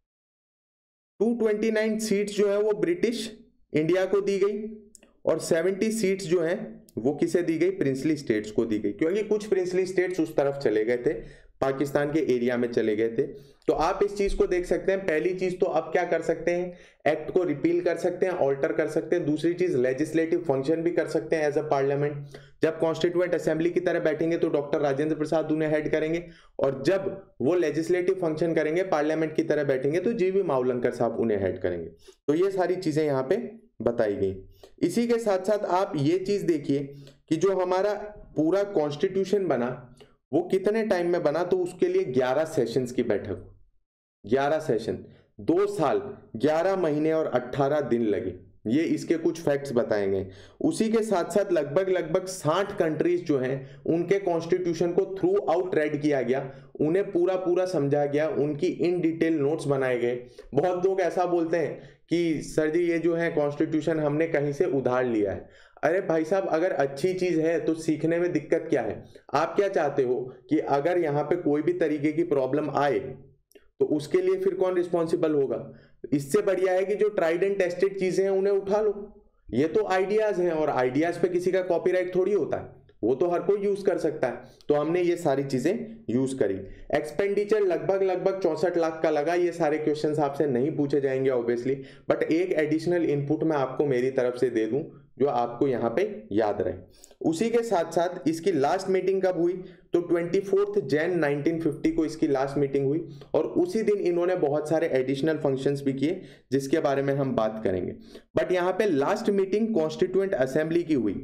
229 सीट्स जो है वो ब्रिटिश इंडिया को दी गई, और 70 सीट्स जो हैं वो किसे दी गई, प्रिंसली स्टेट्स को दी गई, क्योंकि कुछ प्रिंसली स्टेट्स उस तरफ चले गए थे, पाकिस्तान के एरिया में चले गए थे। तो आप इस चीज को देख सकते हैं। पहली चीज तो अब क्या कर सकते हैं, एक्ट को रिपील कर सकते हैं, ऑल्टर कर सकते हैं। दूसरी चीज लेजिस्लेटिव फंक्शन भी कर सकते हैं एज अ पार्लियामेंट। जब कॉन्स्टिट्यूएंट असेंबली की तरह बैठेंगे तो डॉक्टर राजेंद्र प्रसाद उन्हें हेड करेंगे, और जब वो लेजिस्लेटिव फंक्शन करेंगे पार्लियामेंट की तरह बैठेंगे तो जीवी मावलंकर साहब उन्हें हेड करेंगे। तो ये सारी चीजें यहाँ पे बताई गई। इसी के साथ साथ आप ये चीज देखिए कि जो हमारा पूरा कॉन्स्टिट्यूशन बना वो कितने टाइम में बना, तो उसके लिए 11 सेशंस की बैठक, 11 सेशन। 2 साल 11 महीने और 18 दिन लगे। ये इसके कुछ फैक्ट्स बताएंगे। उसी के साथ साथ लगभग 60 कंट्रीज जो हैं उनके कॉन्स्टिट्यूशन को थ्रू आउट रेड किया गया, उन्हें पूरा समझा गया, उनकी इन डिटेल नोट्स बनाए गए। बहुत लोग ऐसा बोलते हैं कि सर जी ये जो है कॉन्स्टिट्यूशन हमने कहीं से उधार लिया है। अरे भाई साहब, अगर अच्छी चीज है तो सीखने में दिक्कत क्या है? आप क्या चाहते हो कि अगर यहाँ पे कोई भी तरीके की प्रॉब्लम आए तो उसके लिए फिर कौन रिस्पॉन्सिबल होगा? इससे बढ़िया है कि जो ट्राइड एंड टेस्टेड चीजें हैं उन्हें उठा लो। ये तो आइडियाज हैं और आइडियाज पे किसी का कॉपीराइट थोड़ी होता है, वो तो हर कोई यूज कर सकता है। तो हमने ये सारी चीजें यूज करी। एक्सपेंडिचर लगभग 64 लाख का लगा। ये सारे क्वेश्चंस आपसे नहीं पूछे जाएंगे ऑब्वियसली, बट एक एडिशनल इनपुट मैं आपको मेरी तरफ से दे दूं जो आपको यहाँ पे याद रहे। उसी के साथ साथ इसकी लास्ट मीटिंग कब हुई? तो 24 जैन 1950 को इसकी लास्ट मीटिंग हुई और उसी दिन इन्होंने बहुत सारे एडिशनल फंक्शंस भी किए जिसके बारे में हम बात करेंगे। बट यहाँ पे लास्ट मीटिंग कॉन्स्टिट्यूएंट असेंबली की हुई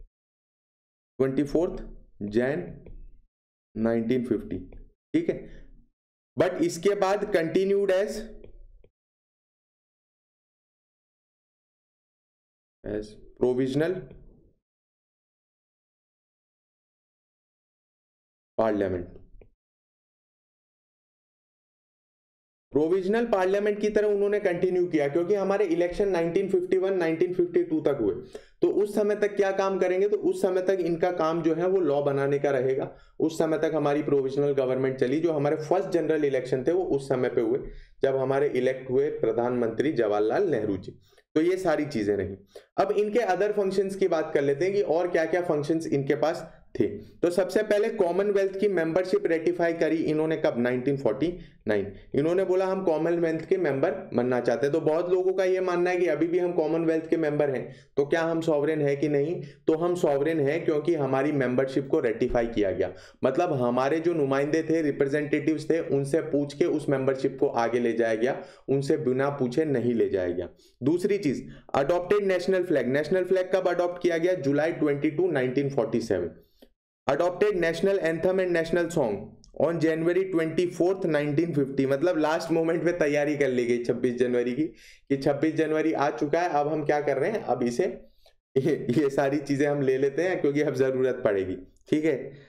24 जैन 1950, ठीक है। बट इसके बाद continued as provisional parliament. Provisional parliament की तरह उन्होंने कंटिन्यू किया क्योंकि हमारे इलेक्शन 1951 1952 तक हुए। तो उस समय तक क्या काम करेंगे? तो उस समय तक इनका काम जो है वो लॉ बनाने का रहेगा। उस समय तक हमारी प्रोविजनल गवर्नमेंट चली। जो हमारे फर्स्ट जनरल इलेक्शन थे वो उस समय पे हुए जब हमारे इलेक्ट हुए प्रधानमंत्री जवाहरलाल नेहरू जी। तो ये सारी चीजें रही। अब इनके अदर फंक्शंस की बात कर लेते हैं कि और क्या क्या फंक्शंस इनके पास थे। तो सबसे पहले कॉमनवेल्थ की मेंबरशिप रेटिफाई करी इन्होंने कब? 1949। इन्होंने बोला हम कॉमनवेल्थ के मेंबर बनना चाहते हैं। तो बहुत लोगों का ये मानना है कि अभी भी हम कॉमनवेल्थ के मेंबर हैं, तो क्या हम सॉवरेन है कि नहीं? तो हम सॉवरेन है क्योंकि हमारी मेंबरशिप को रेटिफाई किया गया। मतलब हमारे जो नुमाइंदे थे, रिप्रेजेंटेटिव्स थे, उनसे पूछ के उस मेंबरशिप को आगे ले जाया गया, उनसे बिना पूछे नहीं ले जाया गया। दूसरी चीज, adopted national flag. National flag कब अडॉप्ट किया गया? जुलाई 22 1947। Adopted national anthem and national song on January 24 1950। मतलब लास्ट मोमेंट में तैयारी कर ली गई 26 जनवरी की कि 26 जनवरी आ चुका है, अब हम क्या कर रहे हैं, अब इसे ये सारी चीजें हम ले लेते हैं क्योंकि अब जरूरत पड़ेगी, ठीक है।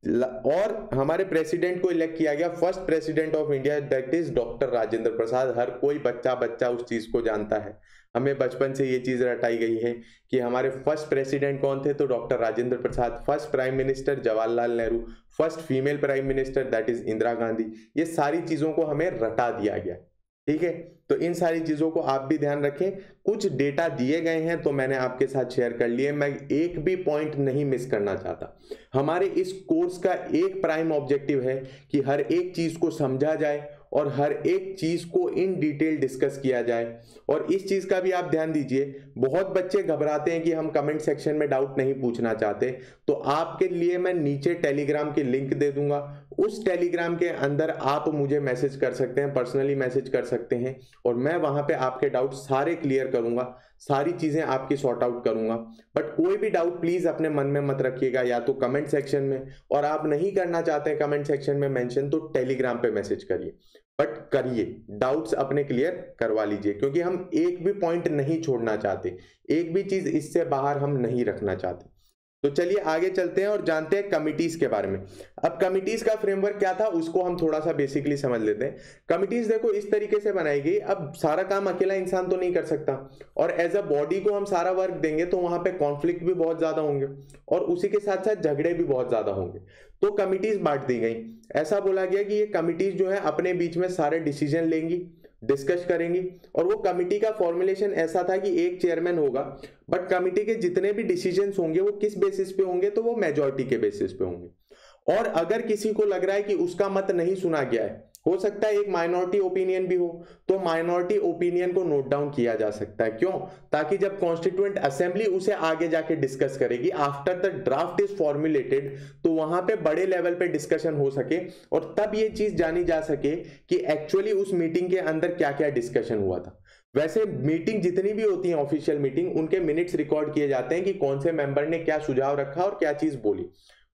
और हमारे प्रेसिडेंट को इलेक्ट किया गया, first president of India, that is doctor Rajendra Prasad. हर कोई बच्चा उस चीज को जानता है। हमें बचपन से ये चीज रटाई गई है कि हमारे फर्स्ट प्रेसिडेंट कौन थे? तो doctor Rajendra Prasad. First prime minister Jawaharlal Nehru. First female prime minister that is Indira Gandhi. ये सारी चीजों को हमें रटा दिया गया, ठीक है। तो इन सारी चीजों को आप भी ध्यान रखें। कुछ डेटा दिए गए हैं तो मैंने आपके साथ शेयर कर लिए, मैं एक भी पॉइंट नहीं मिस करना चाहता। हमारे इस कोर्स का एक प्राइम ऑब्जेक्टिव है कि हर एक चीज को समझा जाए और हर एक चीज को इन डिटेल डिस्कस किया जाए। और इस चीज का भी आप ध्यान दीजिए, बहुत बच्चे घबराते हैं कि हम कमेंट सेक्शन में डाउट नहीं पूछना चाहते, तो आपके लिए मैं नीचे टेलीग्राम की लिंक दे दूंगा। उस टेलीग्राम के अंदर आप मुझे मैसेज कर सकते हैं, पर्सनली मैसेज कर सकते हैं और मैं वहां पे आपके डाउट सारे क्लियर करूंगा, सारी चीजें आपकी सॉर्ट आउट करूंगा। बट कोई भी डाउट प्लीज अपने मन में मत रखिएगा, या तो कमेंट सेक्शन में, और आप नहीं करना चाहते हैं कमेंट सेक्शन में मेंशन तो टेलीग्राम पे मैसेज करिए। बट करिए, डाउट्स अपने क्लियर करवा लीजिए क्योंकि हम एक भी पॉइंट नहीं छोड़ना चाहते, एक भी चीज इससे बाहर हम नहीं रखना चाहते। तो चलिए आगे चलते हैं और जानते हैं कमिटीज के बारे में। अब कमिटीज का फ्रेमवर्क क्या था उसको हम थोड़ा सा बेसिकली समझ लेते हैं। कमिटीज देखो इस तरीके से बनाई गई, अब सारा काम अकेला इंसान तो नहीं कर सकता और एज अ बॉडी को हम सारा वर्क देंगे तो वहां पे कॉन्फ्लिक्ट भी बहुत ज्यादा होंगे और उसी के साथ साथ झगड़े भी बहुत ज्यादा होंगे। तो कमिटीज बांट दी गई। ऐसा बोला गया कि ये कमिटीज जो है अपने बीच में सारे डिसीजन लेंगी, डिस्कस करेंगी। और वो कमिटी का फॉर्मुलेशन ऐसा था कि एक चेयरमैन होगा, बट कमिटी के जितने भी डिसीजंस होंगे वो किस बेसिस पे होंगे? तो वो मेजॉरिटी के बेसिस पे होंगे। और अगर किसी को लग रहा है कि उसका मत नहीं सुना गया है, हो सकता है एक माइनॉरिटी ओपिनियन भी हो, तो माइनॉरिटी ओपिनियन को नोट डाउन किया जा सकता है। क्यों? ताकि जब कॉन्स्टिट्यूएंट असेंबली उसे आगे जाके डिस्कस करेगी, after the draft is formulated, तो वहां पे बड़े लेवल पे डिस्कशन हो सके और तब ये चीज जानी जा सके कि एक्चुअली उस मीटिंग के अंदर क्या क्या डिस्कशन हुआ था। वैसे मीटिंग जितनी भी होती है ऑफिशियल मीटिंग, उनके मिनट्स रिकॉर्ड किए जाते हैं कि कौन से मेंबर ने क्या सुझाव रखा और क्या चीज बोली।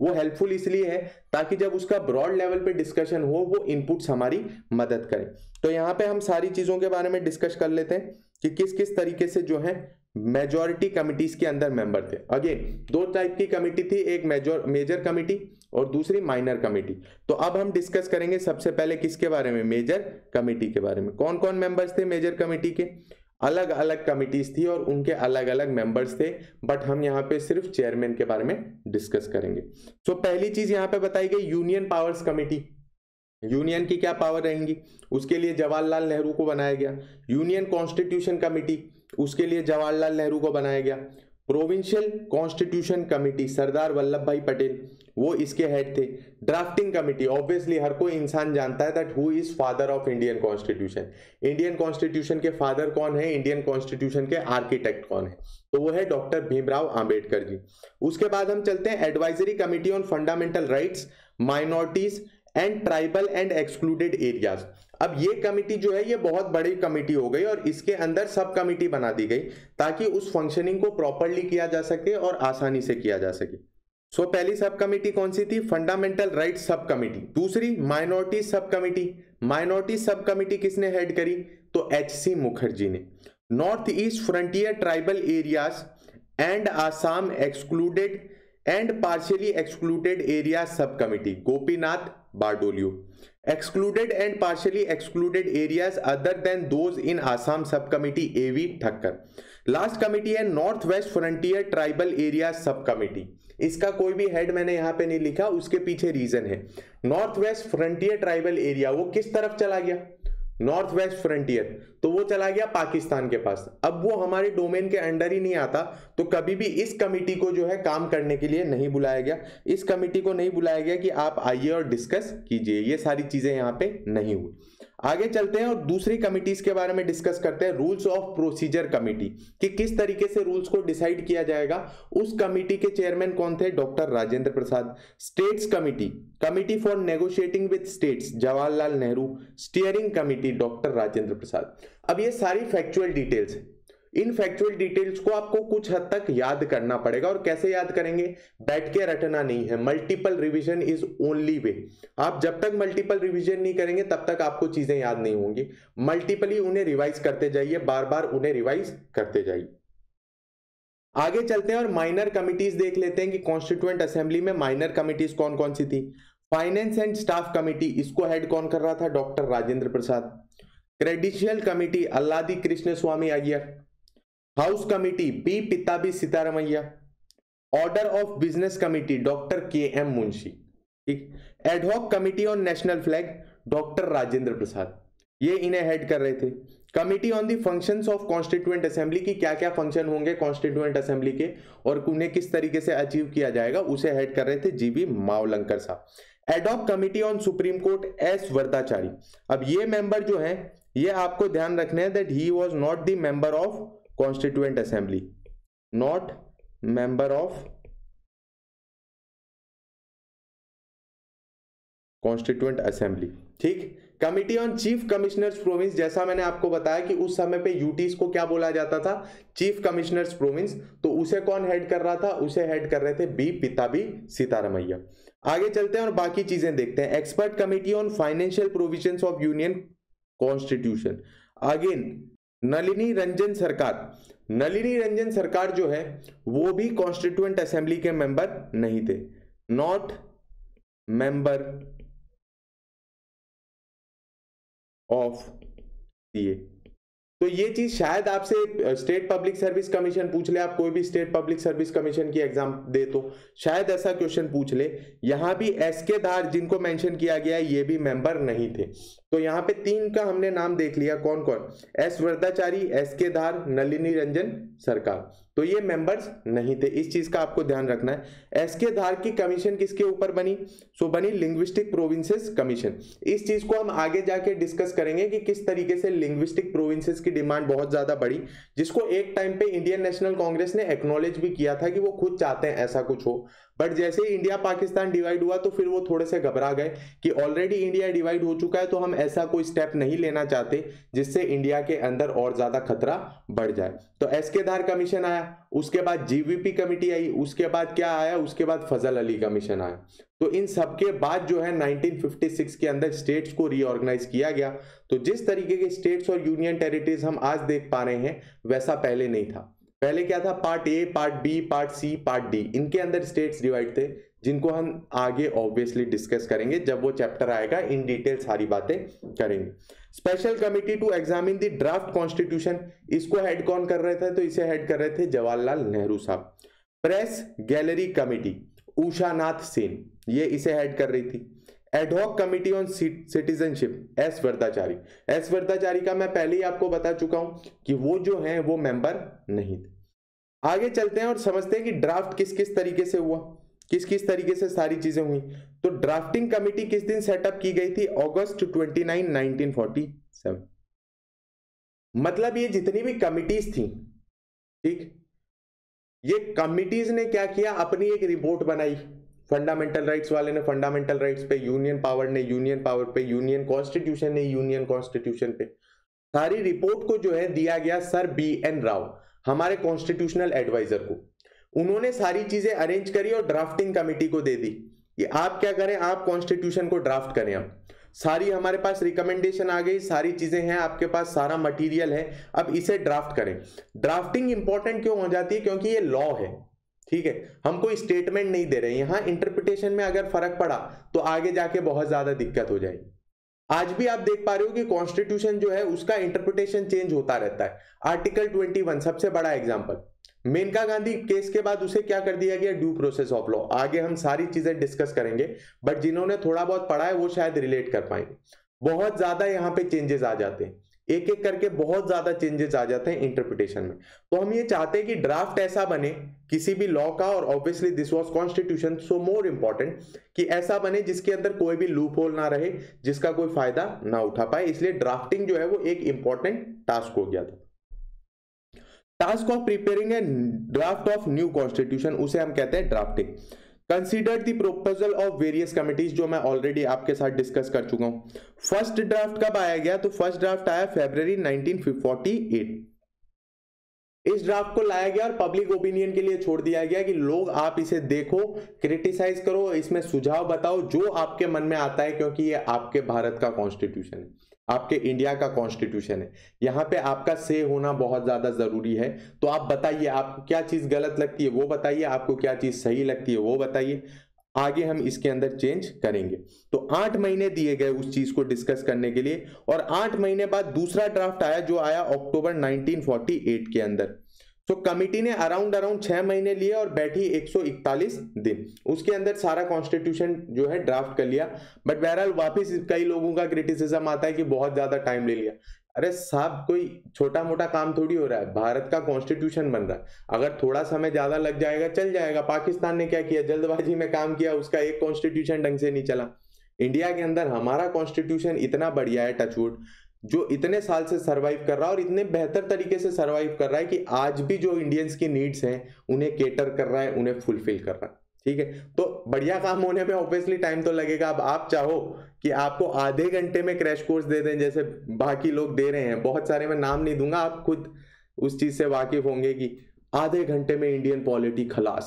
वो हेल्पफुल इसलिए है ताकि जब उसका ब्रॉड लेवल पे डिस्कशन हो वो इनपुट्स हमारी मदद करें। तो यहाँ पे हम सारी चीजों के बारे में डिस्कस कर लेते हैं कि किस किस तरीके से जो है मेजॉरिटी कमिटीज के अंदर मेंबर थे। अगेन दो टाइप की कमिटी थी, एक मेजर कमिटी और दूसरी माइनर कमिटी। तो अब हम डिस्कस करेंगे सबसे पहले किसके बारे में, मेजर कमिटी के बारे में। कौन कौन मेंबर्स थे मेजर कमिटी के? अलग अलग कमिटीज थी और उनके अलग अलग मेंबर्स थे, बट हम यहाँ पे सिर्फ चेयरमैन के बारे में डिस्कस करेंगे। तो पहली चीज यहाँ पे बताई गई यूनियन पावर्स कमिटी। यूनियन की क्या पावर रहेंगी, उसके लिए जवाहरलाल नेहरू को बनाया गया। यूनियन कॉन्स्टिट्यूशन कमिटी, उसके लिए जवाहरलाल नेहरू को बनाया गया। Provincial constitution committee, Sardar Vallabh Bhai Patel, वो इसके हेड थे। ड्राफ्टिंग कमिटी, ऑब्वियसली हर कोई इंसान जानता है that who is father of Indian constitution. Indian constitution के फादर कौन है, इंडियन कॉन्स्टिट्यूशन के आर्किटेक्ट कौन है, तो वो है डॉक्टर भीमराव आंबेडकर जी। उसके बाद हम चलते हैं advisory committee on fundamental rights, minorities and tribal and excluded areas. अब ये कमिटी जो है ये बहुत बड़ी कमिटी हो गई और इसके अंदर सब कमिटी बना दी गई ताकि उस फंक्शनिंग को प्रॉपरली किया जा सके और आसानी से किया जा सके। सो पहली सब कमिटी कौन सी थी, फंडामेंटल राइट्स सब कमिटी। दूसरी minority sub committee. Minority sub committee किसने हेड करी, तो एच.सी. मुखर्जी ने। North east frontier tribal areas and Assam excluded and partially excluded area sub committee, Gopinath Bardoloi. Excluded and partially excluded areas other than those in Assam sub committee, A V. Thakkar. Last committee है north west frontier tribal area sub committee. इसका कोई भी head मैंने यहां पे नहीं लिखा, उसके पीछे रीजन है। North west frontier tribal area वो किस तरफ चला गया, नॉर्थ वेस्ट फ्रंटियर, तो वो चला गया पाकिस्तान के पास। अब वो हमारे डोमेन के अंडर ही नहीं आता, तो कभी भी इस कमिटी को जो है काम करने के लिए नहीं बुलाया गया। इस कमिटी को नहीं बुलाया गया कि आप आइए और डिस्कस कीजिए, ये सारी चीजें यहाँ पे नहीं हुई। आगे चलते हैं और दूसरी कमिटीज के बारे में डिस्कस करते हैं। रूल्स ऑफ प्रोसीजर कमिटी, कि किस तरीके से रूल्स को डिसाइड किया जाएगा। उस कमिटी के चेयरमैन कौन थे, doctor Rajendra Prasad. States committee, committee for negotiating with states, Jawaharlal Nehru. Steering committee, doctor Rajendra Prasad. अब ये सारी फैक्चुअल डिटेल्स है। इन फैक्चुअल डिटेल्स को आपको कुछ हद तक याद करना पड़ेगा, और कैसे याद करेंगे, बैठ के रटना नहीं है। Multiple revision is only way. आप जब तक मल्टीपल रिवीजन नहीं करेंगे तब तक आपको चीजें याद नहीं होंगी। मल्टीपली उन्हें रिवाइज करते जाइए, बार बार उन्हें रिवाइज करते जाइए। आगे चलते हैं और माइनर कमिटीज देख लेते हैं कि कॉन्स्टिट्यूएंट असेंबली में माइनर कमिटीज कौन कौन सी थी। फाइनेंस एंड स्टाफ कमिटी, इसको हेड कौन कर रहा था, doctor Rajendra Prasad. Credential committee, Alladi Krishna Swamy Ayyar. House committee, P Pattabhi Sitaramayya. Order of business committee, doctor K M. Munshi. ठीक। Ad hoc committee on national flag, doctor Rajendra Prasad, ये इन्हें हेड कर रहे थे। Committee on the functions of constituent assembly, की क्या क्या फंक्शन होंगे कॉन्स्टिट्यूएंट असेंबली के और उन्हें किस तरीके से अचीव किया जाएगा, उसे हेड कर रहे थे जी.बी. मावलंकर साहब। Ad hoc committee on supreme court, S. Varadachari. अब ये मेंबर जो है ये आपको ध्यान रखने हैं that he was not the member of constituent assembly, not member of constituent assembly. ठीक। Committee on chief commissioners province, जैसा मैंने आपको बताया कि उस समय पे यूटीज को क्या बोला जाता था, चीफ कमिश्नर्स प्रोविंस, तो उसे कौन हेड कर रहा था, उसे हेड कर रहे थे बी पिताबी सीतारमैया। आगे चलते हैं और बाकी चीजें देखते हैं। Expert committee on financial provisions of union constitution, again Nalini Ranjan Sarkar. Nalini Ranjan सरकार जो है वो भी कॉन्स्टिट्यूएंट असेंबली के मेंबर नहीं थे, नॉट मेंबर ऑफ सीए। तो ये चीज शायद आपसे स्टेट पब्लिक सर्विस कमीशन पूछ ले, आप कोई भी स्टेट पब्लिक सर्विस कमीशन की एग्जाम दे तो शायद ऐसा क्वेश्चन पूछ ले। यहां भी एस के धार जिनको मेंशन किया गया है ये भी मेंबर नहीं थे। तो यहाँ पे तीन का हमने नाम देख लिया, कौन कौन, एस वरदाचारी, एस के धार, नलिनी रंजन सरकार, तो ये मेंबर्स नहीं थे। इस चीज का आपको ध्यान रखना है। एस के धार की कमीशन किसके ऊपर बनी, सो बनी लिंग्विस्टिक प्रोविंसेस कमीशन। इस चीज को हम आगे जाके डिस्कस करेंगे कि किस तरीके से लिंग्विस्टिक प्रोविंसेस की डिमांड बहुत ज्यादा बढ़ी, जिसको एक टाइम पे इंडियन नेशनल कांग्रेस ने एक्नॉलेज भी किया था कि वो खुद चाहते हैं ऐसा कुछ हो, बट जैसे ही इंडिया पाकिस्तान डिवाइड हुआ तो फिर वो थोड़े से घबरा गए कि ऑलरेडी इंडिया डिवाइड हो चुका है, तो हम ऐसा कोई स्टेप नहीं लेना चाहते जिससे इंडिया के अंदर और ज्यादा खतरा बढ़ जाए। तो एस के धार कमीशन आया, उसके बाद जीवीपी कमेटी आई, उसके बाद क्या आया, उसके बाद फजल अली कमीशन आया। तो इन सब के बाद जो है 1956 के अंदर स्टेट्स को रीऑर्गेनाइज किया गया। तो जिस तरीके के स्टेट्स और यूनियन टेरिटरीज हम आज देख पा रहे हैं वैसा पहले नहीं था। पहले क्या था, part A, part B, part C, part D, इनके अंदर स्टेट्स डिवाइड थे, जिनको हम आगे ऑब्वियसली डिस्कस करेंगे जब वो चैप्टर आएगा, इन डिटेल सारी बातें करेंगे। Special committee to examine the draft constitution, इसको हेड कौन कर रहे थे, तो इसे हेड कर रहे थे जवाहरलाल नेहरू साहब। Press gallery committee Usha Nath Sen, ये इसे हेड कर रही थी। Ad hoc committee on citizenship S Varadachari, S Varadachari का मैं पहले ही आपको बता चुका हूं कि वो जो है वो मेंबर नहीं थे। आगे चलते हैं और समझते हैं कि ड्राफ्ट किस किस तरीके से हुआ, किस किस तरीके से सारी चीजें हुई। तो ड्राफ्टिंग कमेटी किस दिन सेटअप की गई थी, अगस्त 29, 1947। मतलब ये जितनी भी कमिटीज थी, ठीक, ये कमिटीज ने क्या किया, अपनी एक रिपोर्ट बनाई। फंडामेंटल राइट्स वाले ने फंडामेंटल राइट्स पे, यूनियन पावर ने यूनियन पावर पे, यूनियन कॉन्स्टिट्यूशन ने यूनियन कॉन्स्टिट्यूशन पे। सारी रिपोर्ट को जो है दिया गया सर BN राव, हमारे कॉन्स्टिट्यूशनल एडवाइजर को। उन्होंने सारी चीजें अरेंज करी और ड्राफ्टिंग कमेटी को दे दी कि आप क्या करें, आप कॉन्स्टिट्यूशन को ड्राफ्ट करें। अब सारी हमारे पास रिकमेंडेशन आ गई, सारी चीजें हैं आपके पास, सारा मटेरियल है, अब इसे ड्राफ्ट करें। ड्राफ्टिंग इंपॉर्टेंट क्यों हो जाती है, क्योंकि ये लॉ है, ठीक है, हम कोई स्टेटमेंट नहीं दे रहे। यहां इंटरप्रिटेशन में अगर फर्क पड़ा तो आगे जाके बहुत ज्यादा दिक्कत हो जाएगी। आज भी आप देख पा रहे हो कि कॉन्स्टिट्यूशन जो है उसका इंटरप्रिटेशन चेंज होता रहता है। आर्टिकल 21 सबसे बड़ा एग्जांपल, मेनका गांधी केस के बाद उसे क्या कर दिया गया, ड्यू प्रोसेस ऑफ लॉ। आगे हम सारी चीजें डिस्कस करेंगे, बट जिन्होंने थोड़ा बहुत पढ़ा है वो शायद रिलेट कर पाएंगे। बहुत ज्यादा यहाँ पे चेंजेस आ जाते हैं, एक एक करके बहुत ज्यादा चेंजेस आ जाते हैं इंटरप्रिटेशन में। तो हम ये चाहते हैं कि ड्राफ्ट ऐसा बने किसी भी लॉ का, और obviously this was constitution, so more important कि ऐसा बने जिसके अंदर कोई भी लूप होल ना रहे, जिसका कोई फायदा ना उठा पाए। इसलिए ड्राफ्टिंग जो है वो एक इंपॉर्टेंट टास्क हो गया था। Task of preparing a draft of new constitution, उसे हम कहते हैं drafting. Consider the proposal of various committees, जो मैं ऑलरेडी आपके साथ डिस्कस कर चुका हूं। फर्स्ट ड्राफ्ट कब आया गया, तो फर्स्ट ड्राफ्ट आया फरवरी 1948। इस ड्राफ्ट को लाया गया और पब्लिक ओपिनियन के लिए छोड़ दिया गया कि लोग आप इसे देखो, क्रिटिसाइज करो, इसमें सुझाव बताओ जो आपके मन में आता है, क्योंकि ये आपके भारत का कॉन्स्टिट्यूशन है, आपके इंडिया का कॉन्स्टिट्यूशन है। यहाँ पे आपका से होना बहुत ज्यादा जरूरी है। तो आप बताइए आपको क्या चीज गलत लगती है वो बताइए, आपको क्या चीज सही लगती है वो बताइए, आगे हम इसके अंदर चेंज करेंगे। तो 8 महीने दिए गए उस चीज को डिस्कस करने के लिए, और 8 महीने बाद दूसरा ड्राफ्ट आया जो आया अक्टूबर 1948 के अंदर। तो कमिटी ने अराउंड 6 महीने लिए और बैठी 141 दिन, उसके अंदर सारा कॉन्स्टिट्यूशन जो है ड्राफ्ट कर लिया। बट बहरहाल वापिस कई लोगों का क्रिटिसिज्म आता है कि बहुत ज्यादा टाइम ले लिया। अरे साहब, कोई छोटा मोटा काम थोड़ी हो रहा है, भारत का कॉन्स्टिट्यूशन बन रहा है, अगर थोड़ा समय ज्यादा लग जाएगा चल जाएगा। पाकिस्तान ने क्या किया, जल्दबाजी में काम किया, उसका एक कॉन्स्टिट्यूशन ढंग से नहीं चला। इंडिया के अंदर हमारा कॉन्स्टिट्यूशन इतना बढ़िया है, टचवुड, जो इतने साल से सरवाइव कर रहा है और इतने बेहतर तरीके से सरवाइव कर रहा है कि आज भी जो इंडियंस की नीड्स हैं उन्हें केटर कर रहा है, उन्हें फुलफिल कर रहा है। ठीक है, तो बढ़िया काम होने में ऑब्वियसली टाइम तो लगेगा। अब आप चाहो कि आपको आधे घंटे में क्रैश कोर्स दे दें जैसे बाकी लोग दे रहे हैं, बहुत सारे, मैं नाम नहीं दूंगा, आप खुद उस चीज से वाकिफ होंगे कि आधे घंटे में इंडियन पॉलिटी खलास,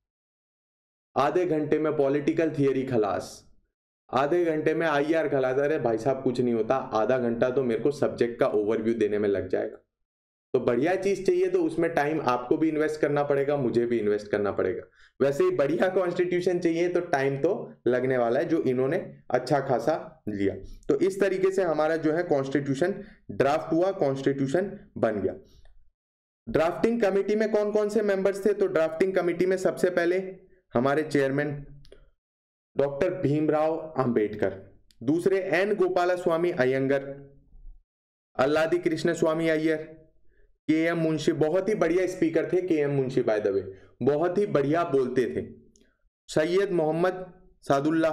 आधे घंटे में पॉलिटिकल थियरी खलास, आधे घंटे में IR खलास। अरे भाई साहब कुछ नहीं होता, आधा घंटा तो मेरे को सब्जेक्ट का ओवरव्यू देने में लग जाएगा। तो बढ़िया चीज चाहिए तो उसमें टाइम आपको भी इन्वेस्ट करना पड़ेगा, मुझे भी इन्वेस्ट करना पड़ेगा। वैसे ही बढ़िया कॉन्स्टिट्यूशन चाहिए तो टाइम तो लगने वाला है, जो इन्होंने अच्छा खासा लिया। तो इस तरीके से हमारा जो है कॉन्स्टिट्यूशन ड्राफ्ट हुआ, कॉन्स्टिट्यूशन बन गया। ड्राफ्टिंग कमेटी में कौन कौन से मेंबर्स थे, तो ड्राफ्टिंग कमेटी में सबसे पहले हमारे चेयरमैन डॉक्टर भीमराव अंबेडकर, दूसरे N गोपालास्वामी अयंगर, अल्लादी कृष्ण स्वामी अय्यर, KM मुंशी, बहुत ही बढ़िया स्पीकर थे KM Munshi, by the way बहुत ही बढ़िया बोलते थे, सैयद मोहम्मद सादुल्ला,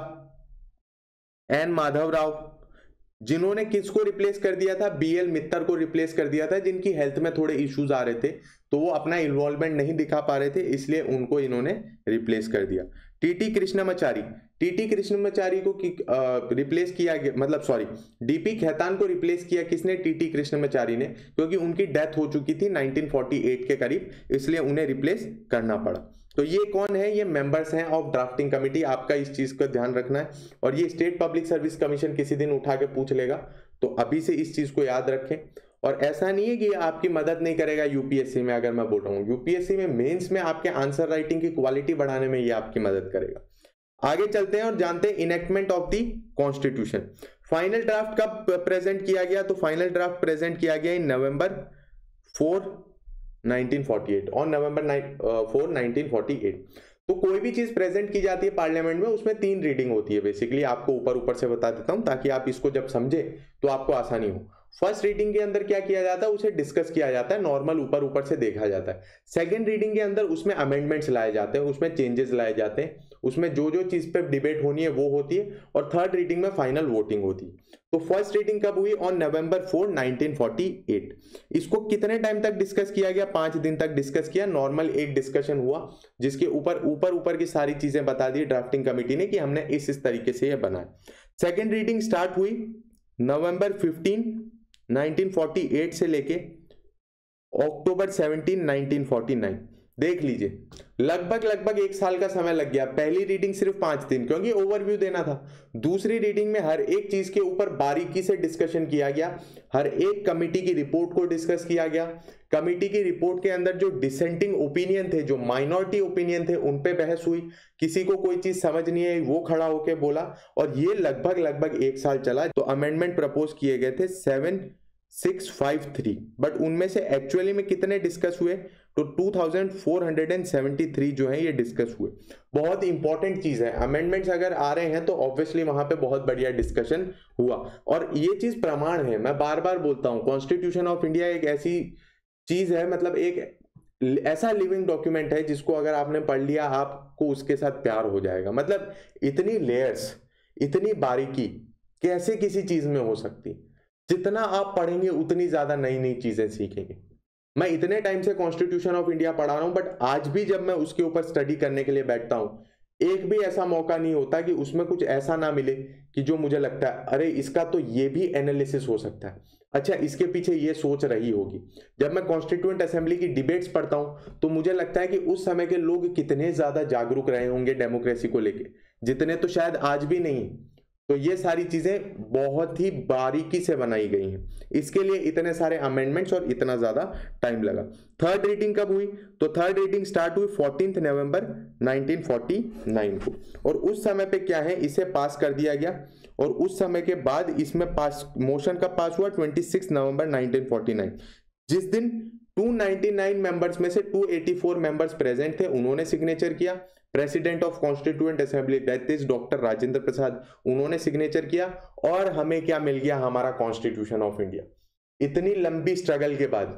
N माधव राव, जिन्होंने किसको रिप्लेस कर दिया था, BL मित्तर को रिप्लेस कर दिया था, जिनकी हेल्थ में थोड़े इश्यूज आ रहे थे तो वो अपना इन्वॉल्वमेंट नहीं दिखा पा रहे थे, इसलिए उनको इन्होंने रिप्लेस कर दिया। टीटी कृष्णमाचारी, टीटी कृष्णमाचारी को रिप्लेस किया गया, मतलब सॉरी, डीपी खेतान को रिप्लेस किया किसने? टीटी कृष्णमाचारी ने, क्योंकि उनकी डेथ हो चुकी थी 1948 के करीब, इसलिए उन्हें रिप्लेस करना पड़ा। तो ये कौन है? ये मेंबर्स हैं ऑफ ड्राफ्टिंग कमिटी। आपका इस चीज का ध्यान रखना है, और ये स्टेट पब्लिक सर्विस कमीशन किसी दिन उठा के पूछ लेगा, तो अभी से इस चीज को याद रखें। और ऐसा नहीं है कि आपकी मदद नहीं करेगा यूपीएससी में, अगर मैं बोल रहा हूँ यूपीएससी में मेंस में आपके आंसर राइटिंग की क्वालिटी बढ़ाने में ये आपकी मदद करेगा। आगे चलते हैं और जानते हैं enactment of the constitution. Final draft कब प्रेजेंट किया गया? तो फाइनल ड्राफ्ट प्रेजेंट किया गया इन नवंबर 4 1948, और नवंबर 4 1948। तो कोई भी चीज प्रेजेंट की जाती है पार्लियामेंट में, उसमें 3 रीडिंग होती है। बेसिकली आपको ऊपर ऊपर से बता देता हूं ताकि आप इसको जब समझे तो आपको आसानी हो। फर्स्ट रीडिंग के अंदर क्या किया जाता है? उसे डिस्कस किया जाता है, नॉर्मल ऊपर ऊपर से देखा जाता है। सेकंड रीडिंग के अंदर उसमें अमेंडमेंट्स लाए जाते हैं, उसमें चेंजेस लाए जाते हैं, उसमें जो जो चीज पे डिबेट होनी है वो होती है, और थर्ड रीडिंग में फाइनल वोटिंग होती है। तो फर्स्ट रीडिंग कब हुई? On November 4 1948। इसको कितने टाइम तक डिस्कस किया गया? 5 दिन तक डिस्कस किया। नॉर्मल एक डिस्कशन हुआ जिसके ऊपर ऊपर की सारी चीजें बता दी ड्राफ्टिंग कमेटी ने कि हमने इस तरीके से ये बनाया। सेकेंड रीडिंग स्टार्ट हुई नवंबर 15 1948 से लेके अक्टूबर 17 1949। देख लीजिए, लगभग 1 साल का समय लग गया। पहली रीडिंग सिर्फ 5 दिन, क्योंकि ओवरव्यू देना था। दूसरी रीडिंग में हर एक चीज के ऊपर बारीकी से डिस्कशन किया गया, हर एक कमिटी की रिपोर्ट को डिस्कस किया गया। कमिटी की रिपोर्ट के अंदर जो डिसेंटिंग ओपिनियन थे, जो माइनॉरिटी ओपिनियन थे, उन पे बहस हुई। किसी को कोई चीज समझ नहीं आई, वो खड़ा होकर बोला, और ये लगभग 1 साल चला। तो अमेंडमेंट प्रपोज किए गए थे 7653, बट उनमें से एक्चुअली में कितने डिस्कस हुए? तो 2473 जो है ये डिस्कस हुए। बहुत इंपॉर्टेंट चीज है, अमेंडमेंट्स अगर आ रहे हैं तो ऑब्वियसली वहां पे बहुत बढ़िया डिस्कशन हुआ। और ये चीज प्रमाण है, मैं बार बार बोलता हूं, कॉन्स्टिट्यूशन ऑफ इंडिया एक ऐसी चीज है, मतलब एक ऐसा लिविंग डॉक्यूमेंट है जिसको अगर आपने पढ़ लिया आपको उसके साथ प्यार हो जाएगा। मतलब इतनी लेयर्स, इतनी बारीकी कैसे किसी चीज में हो सकती? जितना आप पढ़ेंगे उतनी ज्यादा नई नई चीजें सीखेंगे। मैं इतने टाइम से कॉन्स्टिट्यूशन ऑफ इंडिया पढ़ा रहा हूं, बट आज भी जब मैं उसके ऊपर स्टडी करने के लिए बैठता हूं, एक भी ऐसा मौका नहीं होता कि उसमें कुछ ऐसा ना मिले कि जो मुझे लगता है अरे इसका तो ये भी एनालिसिस हो सकता है, अच्छा इसके पीछे ये सोच रही होगी। जब मैं कॉन्स्टिट्यूएंट असेंबली की डिबेट्स पढ़ता हूं तो मुझे लगता है कि उस समय के लोग कितने ज्यादा जागरूक रहे होंगे डेमोक्रेसी को लेके, जितने तो शायद आज भी नहीं। तो ये सारी चीजें बहुत ही बारीकी से बनाई गई हैं, इसके लिए इतने सारे अमेंडमेंट्स और इतना ज्यादा टाइम लगा। थर्ड रीडिंग कब हुई? तो थर्ड रीडिंग स्टार्ट हुई 14 नवंबर 1949 को, और उस समय पे क्या है, इसे पास कर दिया गया। और उस समय के बाद इसमें पास, मोशन कब पास हुआ? 26 नवंबर 1949, जिस दिन 299 मेंबर्स में से 284 मेंबर्स प्रेजेंट थे, उन्होंने सिग्नेचर किया। President of constituent assembly that is doctor Rajendra Prasad, उन्होंने सिग्नेचर किया, और हमें क्या मिल गया? हमारा कॉन्स्टिट्यूशन ऑफ इंडिया। इतनी लंबी स्ट्रगल के बाद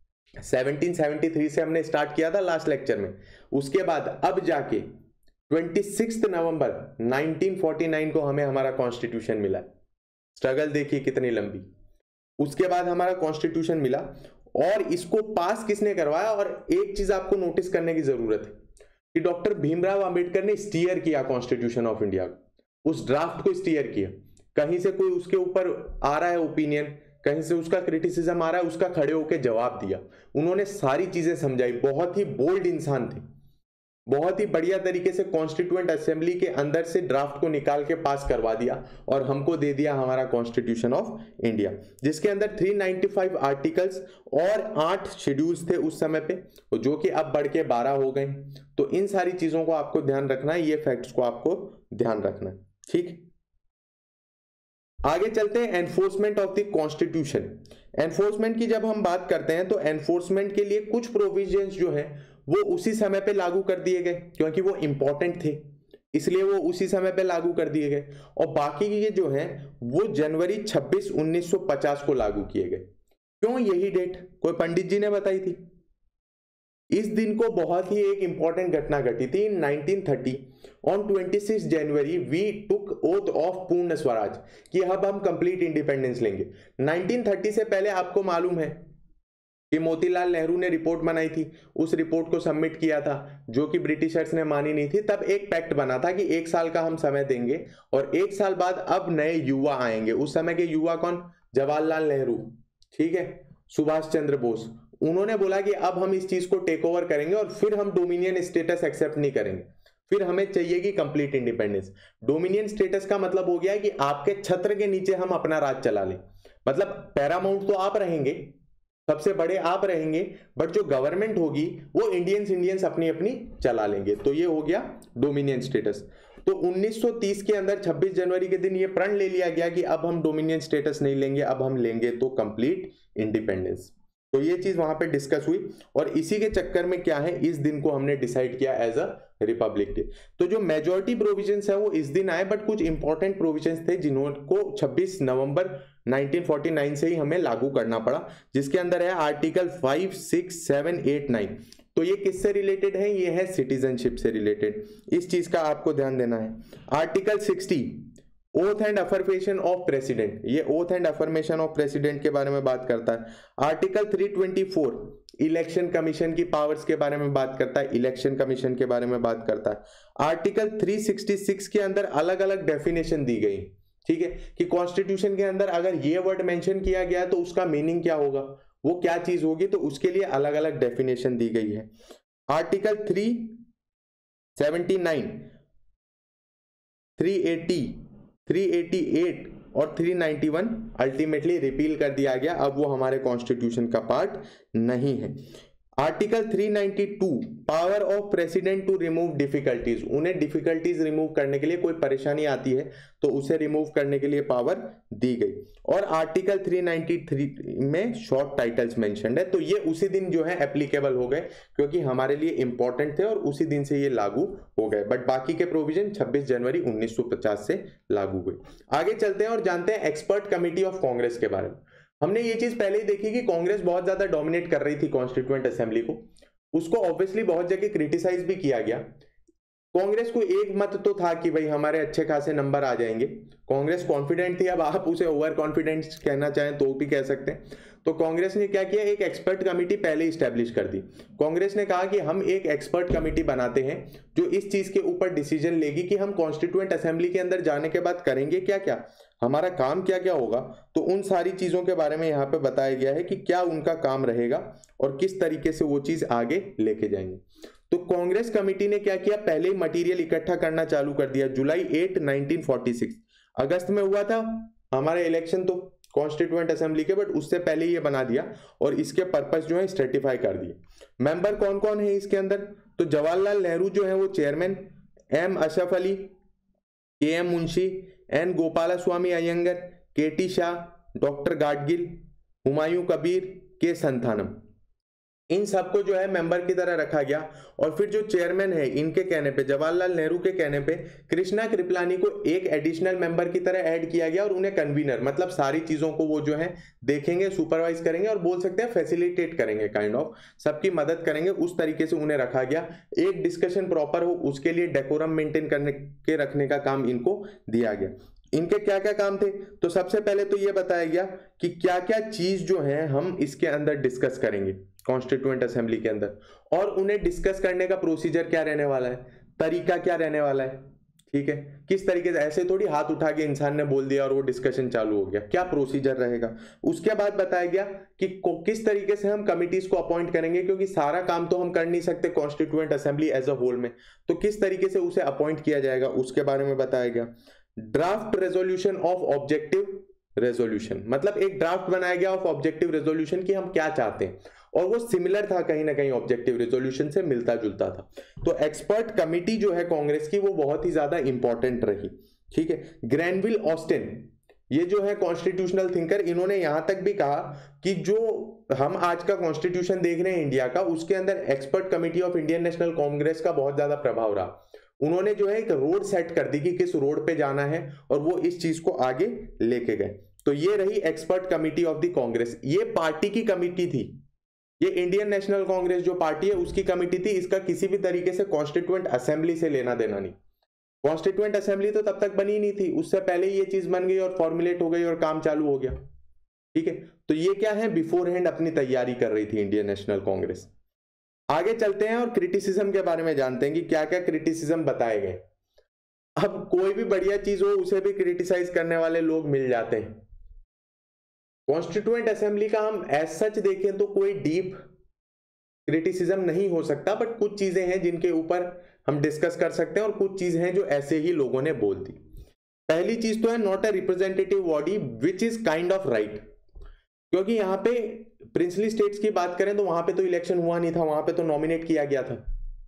1773 से हमने स्टार्ट किया था लास्ट लेक्चर में, उसके बाद अब जाके 26 नवंबर 1949 को हमें हमारा कॉन्स्टिट्यूशन मिला। स्ट्रगल देखिए कितनी लंबी। उसके बाद हमारा कॉन्स्टिट्यूशन मिला, और इसको पास किसने करवाया? और एक चीज आपको नोटिस करने की जरूरत है कि डॉक्टर भीमराव अंबेडकर ने स्टीयर किया कॉन्स्टिट्यूशन ऑफ इंडिया को, उस ड्राफ्ट को स्टीयर किया। कहीं से कोई उसके ऊपर आ रहा है ओपिनियन, कहीं से उसका क्रिटिसिज्म आ रहा है, उसका खड़े होकर जवाब दिया। उन्होंने सारी चीजें समझाई, बहुत ही बोल्ड इंसान थे, बहुत ही बढ़िया तरीके से कॉन्स्टिट्यूएंट असेंबली के अंदर से ड्राफ्ट को निकाल के पास करवा दिया, और हमको दे दिया हमारा कॉन्स्टिट्यूशन ऑफ इंडिया, जिसके अंदर 395 आर्टिकल्स और 8 शेड्यूल्स थे उस समय पे, जो कि अब बढ़ के 12 हो गए। तो इन सारी चीजों को आपको ध्यान रखना है, ये फैक्ट्स को आपको ध्यान रखना है, ठीक। आगे चलते हैं enforcement of the constitution. Enforcement की जब हम बात करते हैं तो एनफोर्समेंट के लिए कुछ प्रोविजंस जो हैं वो उसी समय पे लागू कर दिए गए, क्योंकि वो इंपॉर्टेंट थे, इसलिए वो उसी समय पे लागू कर दिए गए। और बाकी ये जो हैं वो जनवरी 26 1950 को लागू किए गए। क्यों यही डेट? कोई पंडित जी ने बताई थी। इस दिन को बहुत ही एक इंपॉर्टेंट घटना घटी थी। In 1930 on 26 January we took oath of Purna Swaraj, कि अब हम कंप्लीट इंडिपेंडेंस लेंगे। 1930 से पहले आपको मालूम है कि मोतीलाल नेहरू ने रिपोर्ट बनाई थी, उस रिपोर्ट को सबमिट किया था जो कि ब्रिटिशर्स ने मानी नहीं थी। तब एक पैक्ट बना था कि 1 साल का हम समय देंगे और 1 साल बाद अब नए युवा आएंगे। उस समय के युवा कौन? जवाहरलाल नेहरू, ठीक है, सुभाष चंद्र बोस। उन्होंने बोला कि अब हम इस चीज को टेक ओवर करेंगे और फिर हम डोमिनियन स्टेटस एक्सेप्ट नहीं करेंगे, फिर हमें चाहिए कि कंप्लीट इंडिपेंडेंस। डोमिनियन स्टेटस का मतलब हो गया कि आपके छत्र के नीचे हम अपना राज चला लें। मतलब पैरामाउंट तो आप रहेंगे, सबसे बड़े आप रहेंगे, बट जो गवर्नमेंट होगी वो इंडियंस अपनी अपनी चला लेंगे। तो ये हो गया डोमिनियन स्टेटस। तो 1930 के अंदर 26 जनवरी के दिन ये प्रण ले लिया गया कि अब हम डोमिनियन स्टेटस नहीं लेंगे, अब हम लेंगे तो कंप्लीट इंडिपेंडेंस। तो ये चीज वहां पे डिस्कस हुई और इसी के चक्कर में क्या है, इस दिन को हमने डिसाइड किया एज अ रिपब्लिक डे। तो जो मेजॉरिटी प्रोविजंस है वो इस दिन आए, बट कुछ इंपॉर्टेंट प्रोविजंस थे जिनको 26 नवंबर 1949 से ही हमें लागू करना पड़ा, जिसके अंदर है आर्टिकल 5, 6, 7, 8, 9। तो ये किससे रिलेटेड है? ये है सिटीजनशिप से रिलेटेड। इस चीज का आपको ध्यान देना है। Article 60 oath and affirmation of president, ये oath and affirmation of president के बारे में बात करता है। आर्टिकल 324 इलेक्शन कमीशन की पावर्स के बारे में बात करता है, इलेक्शन कमीशन के बारे में बात करता है। आर्टिकल 366 के अंदर अलग अलग डेफिनेशन दी गई, ठीक है, कि कॉन्स्टिट्यूशन के अंदर अगर ये वर्ड मेंशन किया गया तो उसका मीनिंग क्या होगा, वो क्या चीज होगी, तो उसके लिए अलग अलग डेफिनेशन दी गई है। आर्टिकल 379, 380, 388 और 391 अल्टीमेटली रिपील कर दिया गया, अब वो हमारे कॉन्स्टिट्यूशन का पार्ट नहीं है। Article 392 power of president to remove difficulties, उन्हें डिफिकल्टीज रिमूव करने के लिए कोई परेशानी आती है तो उसे रिमूव करने के लिए पावर दी गई। और आर्टिकल 393 में शॉर्ट टाइटल्स मेंशन्ड है, तो ये उसी दिन जो है एप्लीकेबल हो गए क्योंकि हमारे लिए इंपॉर्टेंट थे और उसी दिन से ये लागू हो गए। बट बाकी के प्रोविजन 26 जनवरी 1950 से लागू हुए। आगे चलते हैं और जानते हैं एक्सपर्ट कमेटी ऑफ कांग्रेस के बारे में। हमने ये चीज पहले ही देखी कि कांग्रेस बहुत ज्यादा डोमिनेट कर रही थी कॉन्स्टिट्यूएंट असेंबली को, उसको ऑब्वियसली बहुत जगह क्रिटिसाइज भी किया गया। कांग्रेस को एक मत तो था कि भाई हमारे अच्छे खासे नंबर आ जाएंगे, कांग्रेस कॉन्फिडेंट थी। अब आप उसे ओवर कॉन्फिडेंस कहना चाहें तो भी कह सकते हैं। तो कांग्रेस ने क्या किया, एक एक्सपर्ट कमेटी पहले ही स्टैब्लिश कर दी। कांग्रेस ने कहा कि हम एक एक्सपर्ट कमेटी बनाते हैं जो इस चीज के ऊपर डिसीजन लेगी कि हम कॉन्स्टिट्यूएंट असेंबली के अंदर जाने के बाद करेंगे क्या क्या, हमारा काम क्या क्या होगा। तो उन सारी चीजों के बारे में यहाँ पे बताया गया है कि क्या उनका काम रहेगा और किस तरीके से वो चीज आगे लेके जाएंगे। तो कांग्रेस कमेटी ने क्या किया, पहले ही मटेरियल इकट्ठा करना चालू कर दिया। जुलाई 8, 1946 अगस्त में हुआ था हमारे इलेक्शन तो कॉन्स्टिट्यूएंट असेंबली के, बट उससे पहले ये बना दिया और इसके पर्पस जो है स्ट्रेटिफाई कर दिए। मेंबर कौन कौन है इसके अंदर, तो जवाहरलाल नेहरू जो है वो chairman, M Ashraf Ali, K M Munshi, N Gopalaswami Ayyangar, K T Shah, doctor Gadgil, Humayun Kabir, K Santhanam, इन सबको जो है मेंबर की तरह रखा गया। और फिर जो चेयरमैन है इनके कहने पे, जवाहरलाल नेहरू के कहने पे, कृष्णा कृपलानी को एक एडिशनल मेंबर की तरह ऐड किया गया और उन्हें कन्वीनर, मतलब सारी चीजों को वो जो है देखेंगे, सुपरवाइज करेंगे और बोल सकते हैं फैसिलिटेट करेंगे, काइंड ऑफ सबकी मदद करेंगे, उस तरीके से उन्हें रखा गया। एक डिस्कशन प्रॉपर हो उसके लिए डेकोरम मेंटेन करने के रखने का काम इनको दिया गया। इनके क्या क्या काम थे, तो सबसे पहले तो ये बताया गया कि क्या क्या चीज जो है हम इसके अंदर डिस्कस करेंगे कॉन्स्टिट्यूएंट असेंबली के अंदर, और उन्हें डिस्कस करने का प्रोसीजर क्या रहने वाला है, तरीका क्या रहने वाला है, ठीक है, किस तरीके से, ऐसे थोड़ी हाथ उठा के इंसान ने बोल दिया और वो डिस्कशन चालू हो गया, क्या प्रोसीजर रहेगा। उसके बाद बताया गया कि किस तरीके से हम कमिटीज को अपॉइंट करेंगे, क्योंकि सारा काम तो हम कर नहीं सकते constituent assembly as a whole में, तो किस तरीके से उसे अपॉइंट किया जाएगा उसके बारे में बताया गया। Draft resolution of objective resolution, मतलब एक ड्राफ्ट बनाया गया ऑफ ऑब्जेक्टिव रेजोल्यूशन कि हम क्या चाहते हैं, और वो सिमिलर था कहीं ना कहीं ऑब्जेक्टिव रेजोल्यूशन से मिलता जुलता था। तो एक्सपर्ट कमिटी जो है कांग्रेस की वो बहुत ही ज्यादा इंपॉर्टेंट रही, ठीक है। ग्रैनविल ऑस्टिन ये जो है कॉन्स्टिट्यूशनल थिंकर, इन्होंने यहां तक भी कहा कि जो हम आज का कॉन्स्टिट्यूशन देख रहे हैं इंडिया का, उसके अंदर expert committee of Indian National Congress का बहुत ज्यादा प्रभाव रहा। उन्होंने जो है एक रोड सेट कर दी कि किस रोड पे जाना है और वो इस चीज को आगे लेके गए। तो ये रही expert committee of the Congress, ये पार्टी की कमिटी थी, ये इंडियन नेशनल कांग्रेस जो पार्टी है उसकी कमिटी थी, इसका किसी भी तरीके से कॉन्स्टिट्यूएंट असेंबली से लेना देना नहीं। कॉन्स्टिट्यूएंट असेंबली तो तब तक बनी नहीं थी, उससे पहले ही ये चीज बन गई और फॉर्मुलेट हो गई और काम चालू हो गया, ठीक है, तो ये क्या है, बिफोर हैंड अपनी तैयारी कर रही थी इंडियन नेशनल कांग्रेस। आगे चलते हैं और क्रिटिसिज्म के बारे में जानते हैं कि क्या क्या क्रिटिसिज्म बताए गए। अब कोई भी बढ़िया चीज हो उसे भी क्रिटिसाइज करने वाले लोग मिल जाते हैं। कॉन्स्टिट्यूएंट असेंबली का हम एज सच देखें तो कोई डीप क्रिटिसिज्म नहीं हो सकता, बट कुछ चीजें हैं जिनके ऊपर हम डिस्कस कर सकते हैं और कुछ चीजें हैं जो ऐसे ही लोगों ने बोल दी। पहली चीज तो है not a representative body which is kind of right, क्योंकि यहाँ पे प्रिंसली स्टेट्स की बात करें तो वहां पे तो इलेक्शन हुआ नहीं था, वहां पे तो नॉमिनेट किया गया था।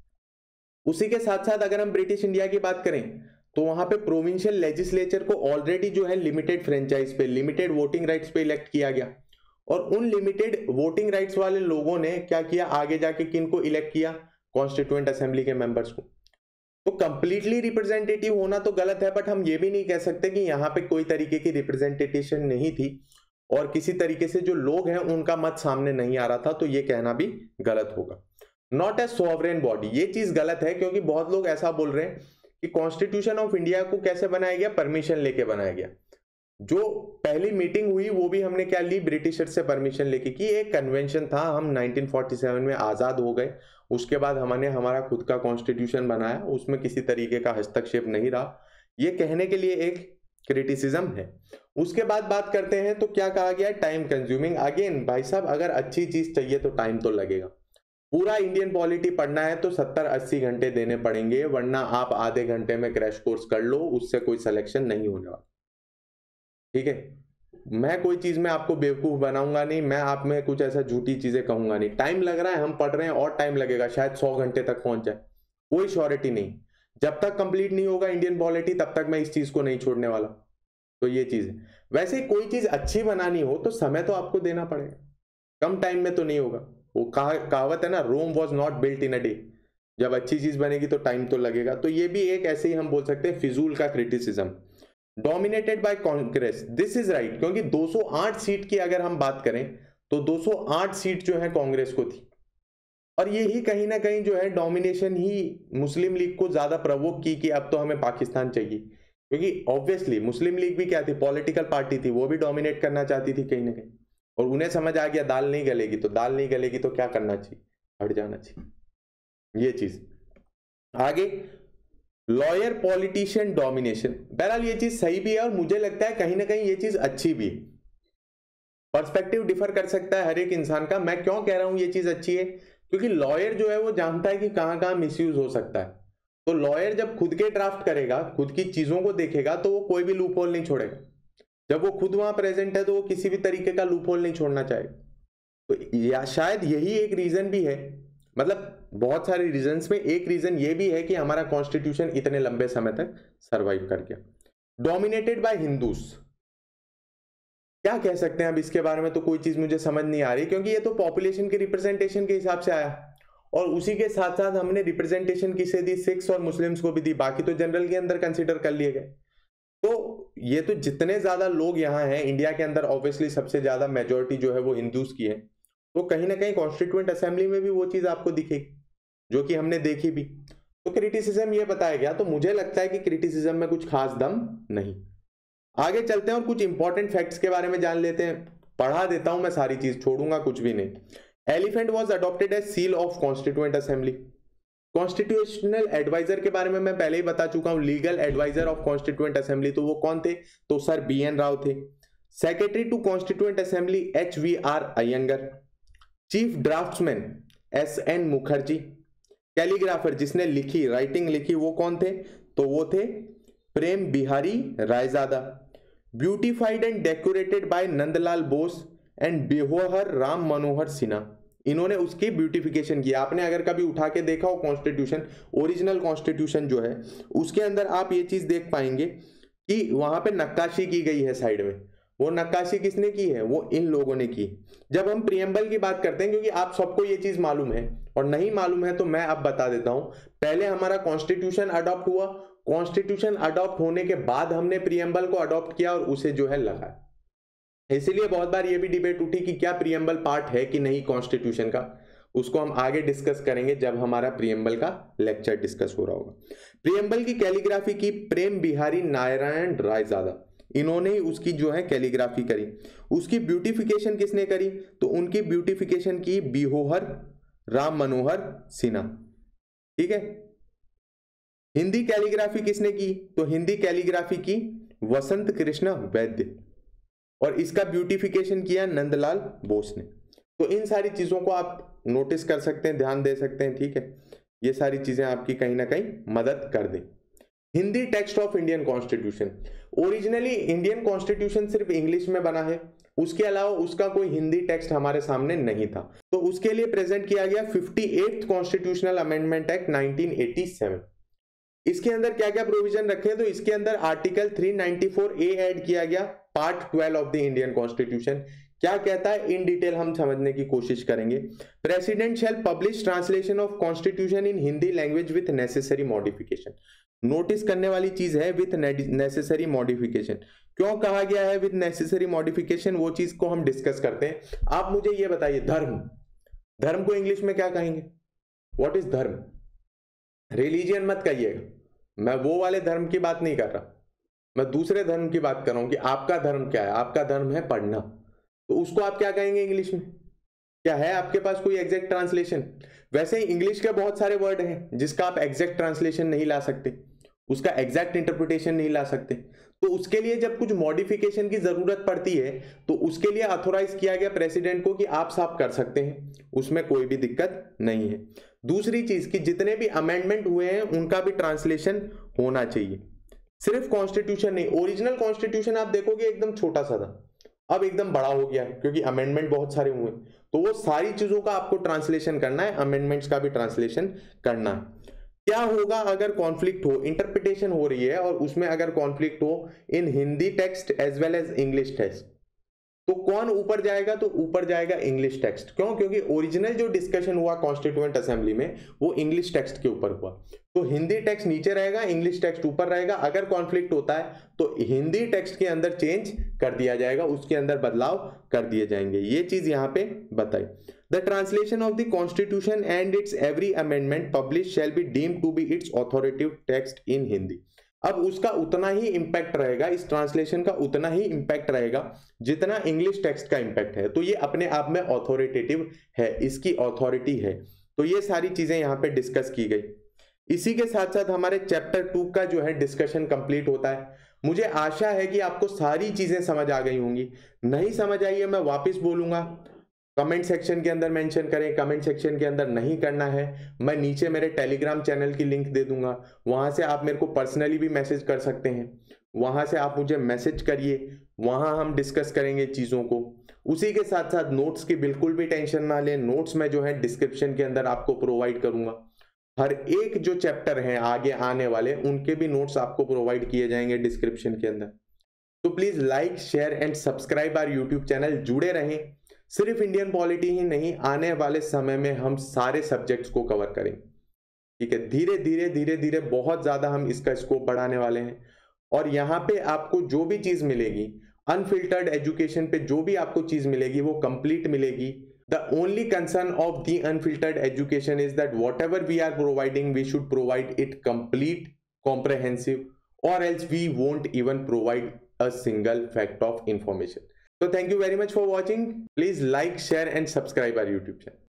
उसी के साथ साथ अगर हम ब्रिटिश इंडिया की बात करें तो वहां पे प्रोविंशियल लेजिस्लेचर को ऑलरेडी जो है लिमिटेड फ्रेंचाइज पे, लिमिटेड वोटिंग राइट्स पे इलेक्ट किया गया, और उन लिमिटेड वोटिंग राइट्स वाले लोगों ने क्या किया, आगे जाके किनको इलेक्ट किया, कॉन्स्टिट्यूएंट असेंबली के मेंबर्स को। तो कंप्लीटली रिप्रेजेंटेटिव होना तो गलत है, बट हम ये भी नहीं कह सकते कि यहाँ पे कोई तरीके की रिप्रेजेंटेशन नहीं थी और किसी तरीके से जो लोग हैं उनका मत सामने नहीं आ रहा था, तो ये कहना भी गलत होगा। नॉट ए सॉवरेन बॉडी, ये चीज गलत है, क्योंकि बहुत लोग ऐसा बोल रहे हैं कि कॉन्स्टिट्यूशन ऑफ इंडिया को कैसे बनाया गया, परमिशन लेके बनाया गया। जो पहली मीटिंग हुई वो भी हमने क्या ली, ब्रिटिशर से परमिशन लेके की। एक कन्वेंशन था, हम 1947 में आजाद हो गए, उसके बाद हमने हमारा खुद का कॉन्स्टिट्यूशन बनाया, उसमें किसी तरीके का हस्तक्षेप नहीं रहा, ये कहने के लिए एक क्रिटिसिज्म है। उसके बाद बात करते हैं तो क्या कहा गया, टाइम कंज्यूमिंग। अगेन भाई साहब, अगर अच्छी चीज चाहिए तो टाइम तो लगेगा। पूरा इंडियन पॉलिटी पढ़ना है तो 70-80 घंटे देने पड़ेंगे, वरना आप आधे घंटे में क्रैश कोर्स कर लो, उससे कोई सिलेक्शन नहीं होने वाला। ठीक है, मैं कोई चीज में आपको बेवकूफ बनाऊंगा नहीं, मैं आप में कुछ ऐसा झूठी चीजें कहूंगा नहीं। टाइम लग रहा है, हम पढ़ रहे हैं और टाइम लगेगा, शायद 100 घंटे तक पहुंच जाए, कोई श्योरिटी नहीं। जब तक कंप्लीट नहीं होगा इंडियन पॉलिटी तब तक मैं इस चीज को नहीं छोड़ने वाला। तो ये चीज है। वैसे कोई चीज अच्छी बनानी हो तो समय तो आपको देना पड़ेगा, कम टाइम में तो नहीं होगा। वो कहावत है ना, Rome was not built in a day. जब अच्छी चीज बनेगी तो टाइम तो लगेगा। तो ये भी एक ऐसे ही हम बोल सकते हैं फिजूल का criticism. Dominated by Congress, this is right, क्योंकि 208 सीट की अगर हम बात करें तो 208 सीट जो है कांग्रेस को थी, और ये ही कहीं ना कहीं जो है डोमिनेशन ही मुस्लिम लीग को ज्यादा प्रवोक की कि अब तो हमें पाकिस्तान चाहिए, क्योंकि ऑब्वियसली मुस्लिम लीग भी क्या थी, पॉलिटिकल पार्टी थी, वो भी डोमिनेट करना चाहती थी कहीं ना कहीं, और उन्हें समझ आ गया दाल नहीं गलेगी, तो दाल नहीं गलेगी तो क्या करना चाहिए, हट जाना चाहिए। ये चीज आगे, लॉयर पॉलिटिशियन डोमिनेशन। बहरहाल ये चीज सही भी है और मुझे लगता है कहीं ना कहीं ये चीज अच्छी भी है। पर्सपेक्टिव डिफर कर सकता है हर एक इंसान का। मैं क्यों कह रहा हूं ये चीज अच्छी है, क्योंकि लॉयर जो है वो जानता है कि कहां कहां मिसयूज हो सकता है। तो लॉयर जब खुद के ड्राफ्ट करेगा, खुद की चीजों को देखेगा, तो वो कोई भी लूप होल नहीं छोड़ेगा। जब वो खुद वहां प्रेजेंट है तो वो किसी भी तरीके का लूप होल नहीं छोड़ना चाहेगा। तो या शायद यही एक रीजन भी है, मतलब बहुत सारे रीजंस में एक रीजन ये भी है कि हमारा कॉन्स्टिट्यूशन इतने लंबे समय तक सरवाइव कर गया। डोमिनेटेड बाय हिंदूस, क्या कह सकते हैं अब इसके बारे में, तो कोई चीज मुझे समझ नहीं आ रही, क्योंकि ये तो पॉपुलेशन के रिप्रेजेंटेशन के हिसाब से आया, और उसी के साथ साथ हमने रिप्रेजेंटेशन किसे दी, सिख्स और मुस्लिम्स को भी दी, बाकी तो जनरल के अंदर कंसिडर कर लिए गए। तो ये तो जितने ज्यादा लोग यहाँ हैं इंडिया के अंदर, ऑब्वियसली सबसे ज्यादा मेजोरिटी जो है वो हिंदूज की है, तो कहीं ना कहीं कॉन्स्टिट्यूएंट असेंबली में भी वो चीज आपको दिखेगी जो कि हमने देखी भी। तो क्रिटिसिज्म ये बताया गया, तो मुझे लगता है कि क्रिटिसिज्म में कुछ खास दम नहीं। आगे चलते हैं और कुछ इंपॉर्टेंट फैक्ट्स के बारे में जान लेते हैं। पढ़ा देता हूं मैं, सारी चीज छोड़ूंगा कुछ भी नहीं। Elephant was adopted as seal of constituent assembly. Constitutional adviser के बारे में मैं पहले ही बता चुका हूं, legal adviser of constituent assembly. तो वो कौन थे, तो सर BN राव थे। Secretary to constituent assembly HVR Ayyangar. Chief draftsman SN Mukherjee. Calligrapher जिसने लिखी, राइटिंग लिखी, वो कौन थे, तो वो थे Prem Behari Raizada. Beautified and decorated by Nandlal Bose and Beohar Ram Manohar Sinha. इन्होंने उसकी ब्यूटिफिकेशन की। आपने अगर कभी उठा के देखा हो कॉन्स्टिट्यूशन, ओरिजिनल कॉन्स्टिट्यूशन जो है, उसके अंदर आप ये चीज देख पाएंगे कि वहां पे नक्काशी की गई है साइड में। वो नक्काशी किसने की है, वो इन लोगों ने की। जब हम प्रियम्बल की बात करते हैं, क्योंकि आप सबको ये चीज मालूम है और नहीं मालूम है तो मैं अब बता देता हूं। पहले हमारा कॉन्स्टिट्यूशन अडॉप्ट हुआ, कॉन्स्टिट्यूशन अडॉप्ट होने के बाद हमने प्रियम्बल को अडॉप्ट किया और उसे जो है लगाया। इसीलिए बहुत बार ये भी डिबेट उठी कि क्या प्रियम्बल पार्ट है कि नहीं कॉन्स्टिट्यूशन का। उसको हम आगे डिस्कस करेंगे जब हमारा प्रियम्बल का लेक्चर डिस्कस हो रहा होगा। प्रियम्बल की कैलीग्राफी की प्रेम बिहारी नारायण रायजादा। इन्होंने ही उसकी जो है कैलीग्राफी करी। उसकी ब्यूटिफिकेशन किसने करी? तो उनकी ब्यूटिफिकेशन की बिहोहर राम मनोहर सिन्हा। ठीक है। हिंदी कैलीग्राफी किसने की? तो हिंदी कैलीग्राफी की वसंत कृष्ण वैद्य, और इसका ब्यूटिफिकेशन किया नंदलाल बोस ने। तो इन सारी चीजों को आप नोटिस कर सकते हैं, ध्यान दे सकते हैं। ठीक है, ये सारी चीजें आपकी कहीं ना कहीं मदद कर दें। Hindi text of Indian constitution. Originally Indian constitution सिर्फ इंग्लिश में बना है, उसके अलावा उसका कोई हिंदी टेक्स्ट हमारे सामने नहीं था। तो उसके लिए प्रेजेंट किया गया 58th कॉन्स्टिट्यूशनल अमेंडमेंट एक्ट 1987। इसके अंदर क्या क्या प्रोविजन रखे? तो इसके अंदर आर्टिकल 394A ऐड किया गया, part 12 of the Indian constitution. क्या कहता है इन डिटेल हम समझने की कोशिश करेंगे। President shall publish translation of constitution in Hindi language with necessary modification. Notice करने वाली चीज है विथ नेसेसरी मॉडिफिकेशन। क्यों कहा गया है विथ नेसेसरी मॉडिफिकेशन, वो चीज को हम डिस्कस करते हैं। आप मुझे ये बताइए, धर्म, धर्म को इंग्लिश में क्या कहेंगे? व्हाट इज धर्म? रिलीजियन मत कहिएगा, मैं वो वाले धर्म की बात नहीं कर रहा, मैं दूसरे धर्म की बात कर रहा हूं कि आपका धर्म क्या है। आपका धर्म है पढ़ना, तो उसको आप क्या कहेंगे इंग्लिश में? क्या है आपके पास कोई एग्जैक्ट ट्रांसलेशन? वैसे ही इंग्लिश के बहुत सारे वर्ड हैं जिसका आप एग्जैक्ट ट्रांसलेशन नहीं ला सकते, उसका एग्जैक्ट इंटरप्रिटेशन नहीं ला सकते। तो उसके लिए जब कुछ मॉडिफिकेशन की जरूरत पड़ती है तो उसके लिए ऑथोराइज किया गया प्रेसिडेंट को कि आप साफ कर सकते हैं, उसमें कोई भी दिक्कत नहीं है। दूसरी चीज कि जितने भी अमेंडमेंट हुए हैं उनका भी ट्रांसलेशन होना चाहिए, सिर्फ कॉन्स्टिट्यूशन नहीं। ओरिजिनल कॉन्स्टिट्यूशन आप देखोगे एकदम छोटा सा था, अब एकदम बड़ा हो गया है क्योंकि अमेंडमेंट बहुत सारे हुए। तो वो सारी चीजों का आपको ट्रांसलेशन करना है, अमेंडमेंट्स का भी ट्रांसलेशन करना है। क्या होगा अगर कॉन्फ्लिक्ट हो, इंटरप्रिटेशन हो रही है और उसमें अगर कॉन्फ्लिक्ट हो in Hindi text as well as English text, तो कौन ऊपर जाएगा? तो ऊपर जाएगा इंग्लिश टेक्स्ट। क्यों? क्योंकि ओरिजिनल जो डिस्कशन हुआ कॉन्स्टिट्यूएंट असेंबली में वो इंग्लिश टेक्स्ट के ऊपर हुआ, तो हिंदी टेक्स्ट नीचे रहेगा, इंग्लिश टेक्स्ट ऊपर रहेगा। अगर कॉन्फ्लिक्ट होता है तो हिंदी टेक्स्ट के अंदर चेंज कर दिया जाएगा, उसके अंदर बदलाव कर दिए जाएंगे। ये चीज यहां पे बताई। The translation of the constitution and its every amendment publish shall be deemed to be its authoritative text in Hindi. अब उसका उतना ही इंपैक्ट रहेगा, इस ट्रांसलेशन का उतना ही इंपैक्ट रहेगा जितना इंग्लिश टेक्स्ट का इंपैक्ट है। तो ये अपने आप में ऑथोरिटेटिव है, इसकी ऑथोरिटी है। तो ये सारी चीजें यहाँ पे डिस्कस की गई। इसी के साथ साथ हमारे चैप्टर 2 का जो है डिस्कशन कंप्लीट होता है। मुझे आशा है कि आपको सारी चीजें समझ आ गई होंगी। नहीं समझ आई है मैं वापस बोलूंगा, कमेंट सेक्शन के अंदर मेंशन करें। कमेंट सेक्शन के अंदर नहीं करना है, मैं नीचे मेरे टेलीग्राम चैनल की लिंक दे दूंगा, वहां से आप मेरे को पर्सनली भी मैसेज कर सकते हैं। वहां से आप मुझे मैसेज करिए, वहां हम डिस्कस करेंगे चीजों को। उसी के साथ साथ नोट्स की बिल्कुल भी टेंशन ना लें, नोट्स में जो है डिस्क्रिप्शन के अंदर आपको प्रोवाइड करूंगा। हर एक जो चैप्टर हैं आगे आने वाले उनके भी नोट्स आपको प्रोवाइड किए जाएंगे डिस्क्रिप्शन के अंदर। तो please like, share and subscribe our YouTube channel. जुड़े रहें, सिर्फ इंडियन पॉलिटी ही नहीं, आने वाले समय में हम सारे सब्जेक्ट्स को कवर करेंगे। ठीक है, धीरे धीरे बहुत ज्यादा हम इसका स्कोप बढ़ाने वाले हैं। और यहाँ पे आपको जो भी चीज मिलेगी अनफिल्टर्ड एजुकेशन पे, जो भी आपको चीज मिलेगी वो कंप्लीट मिलेगी। The only concern of the unfiltered education is that whatever we are providing, we should provide it complete, comprehensive, or else we won't even provide a single fact of information. So thank you very much for watching. Please like, share and subscribe our YouTube channel.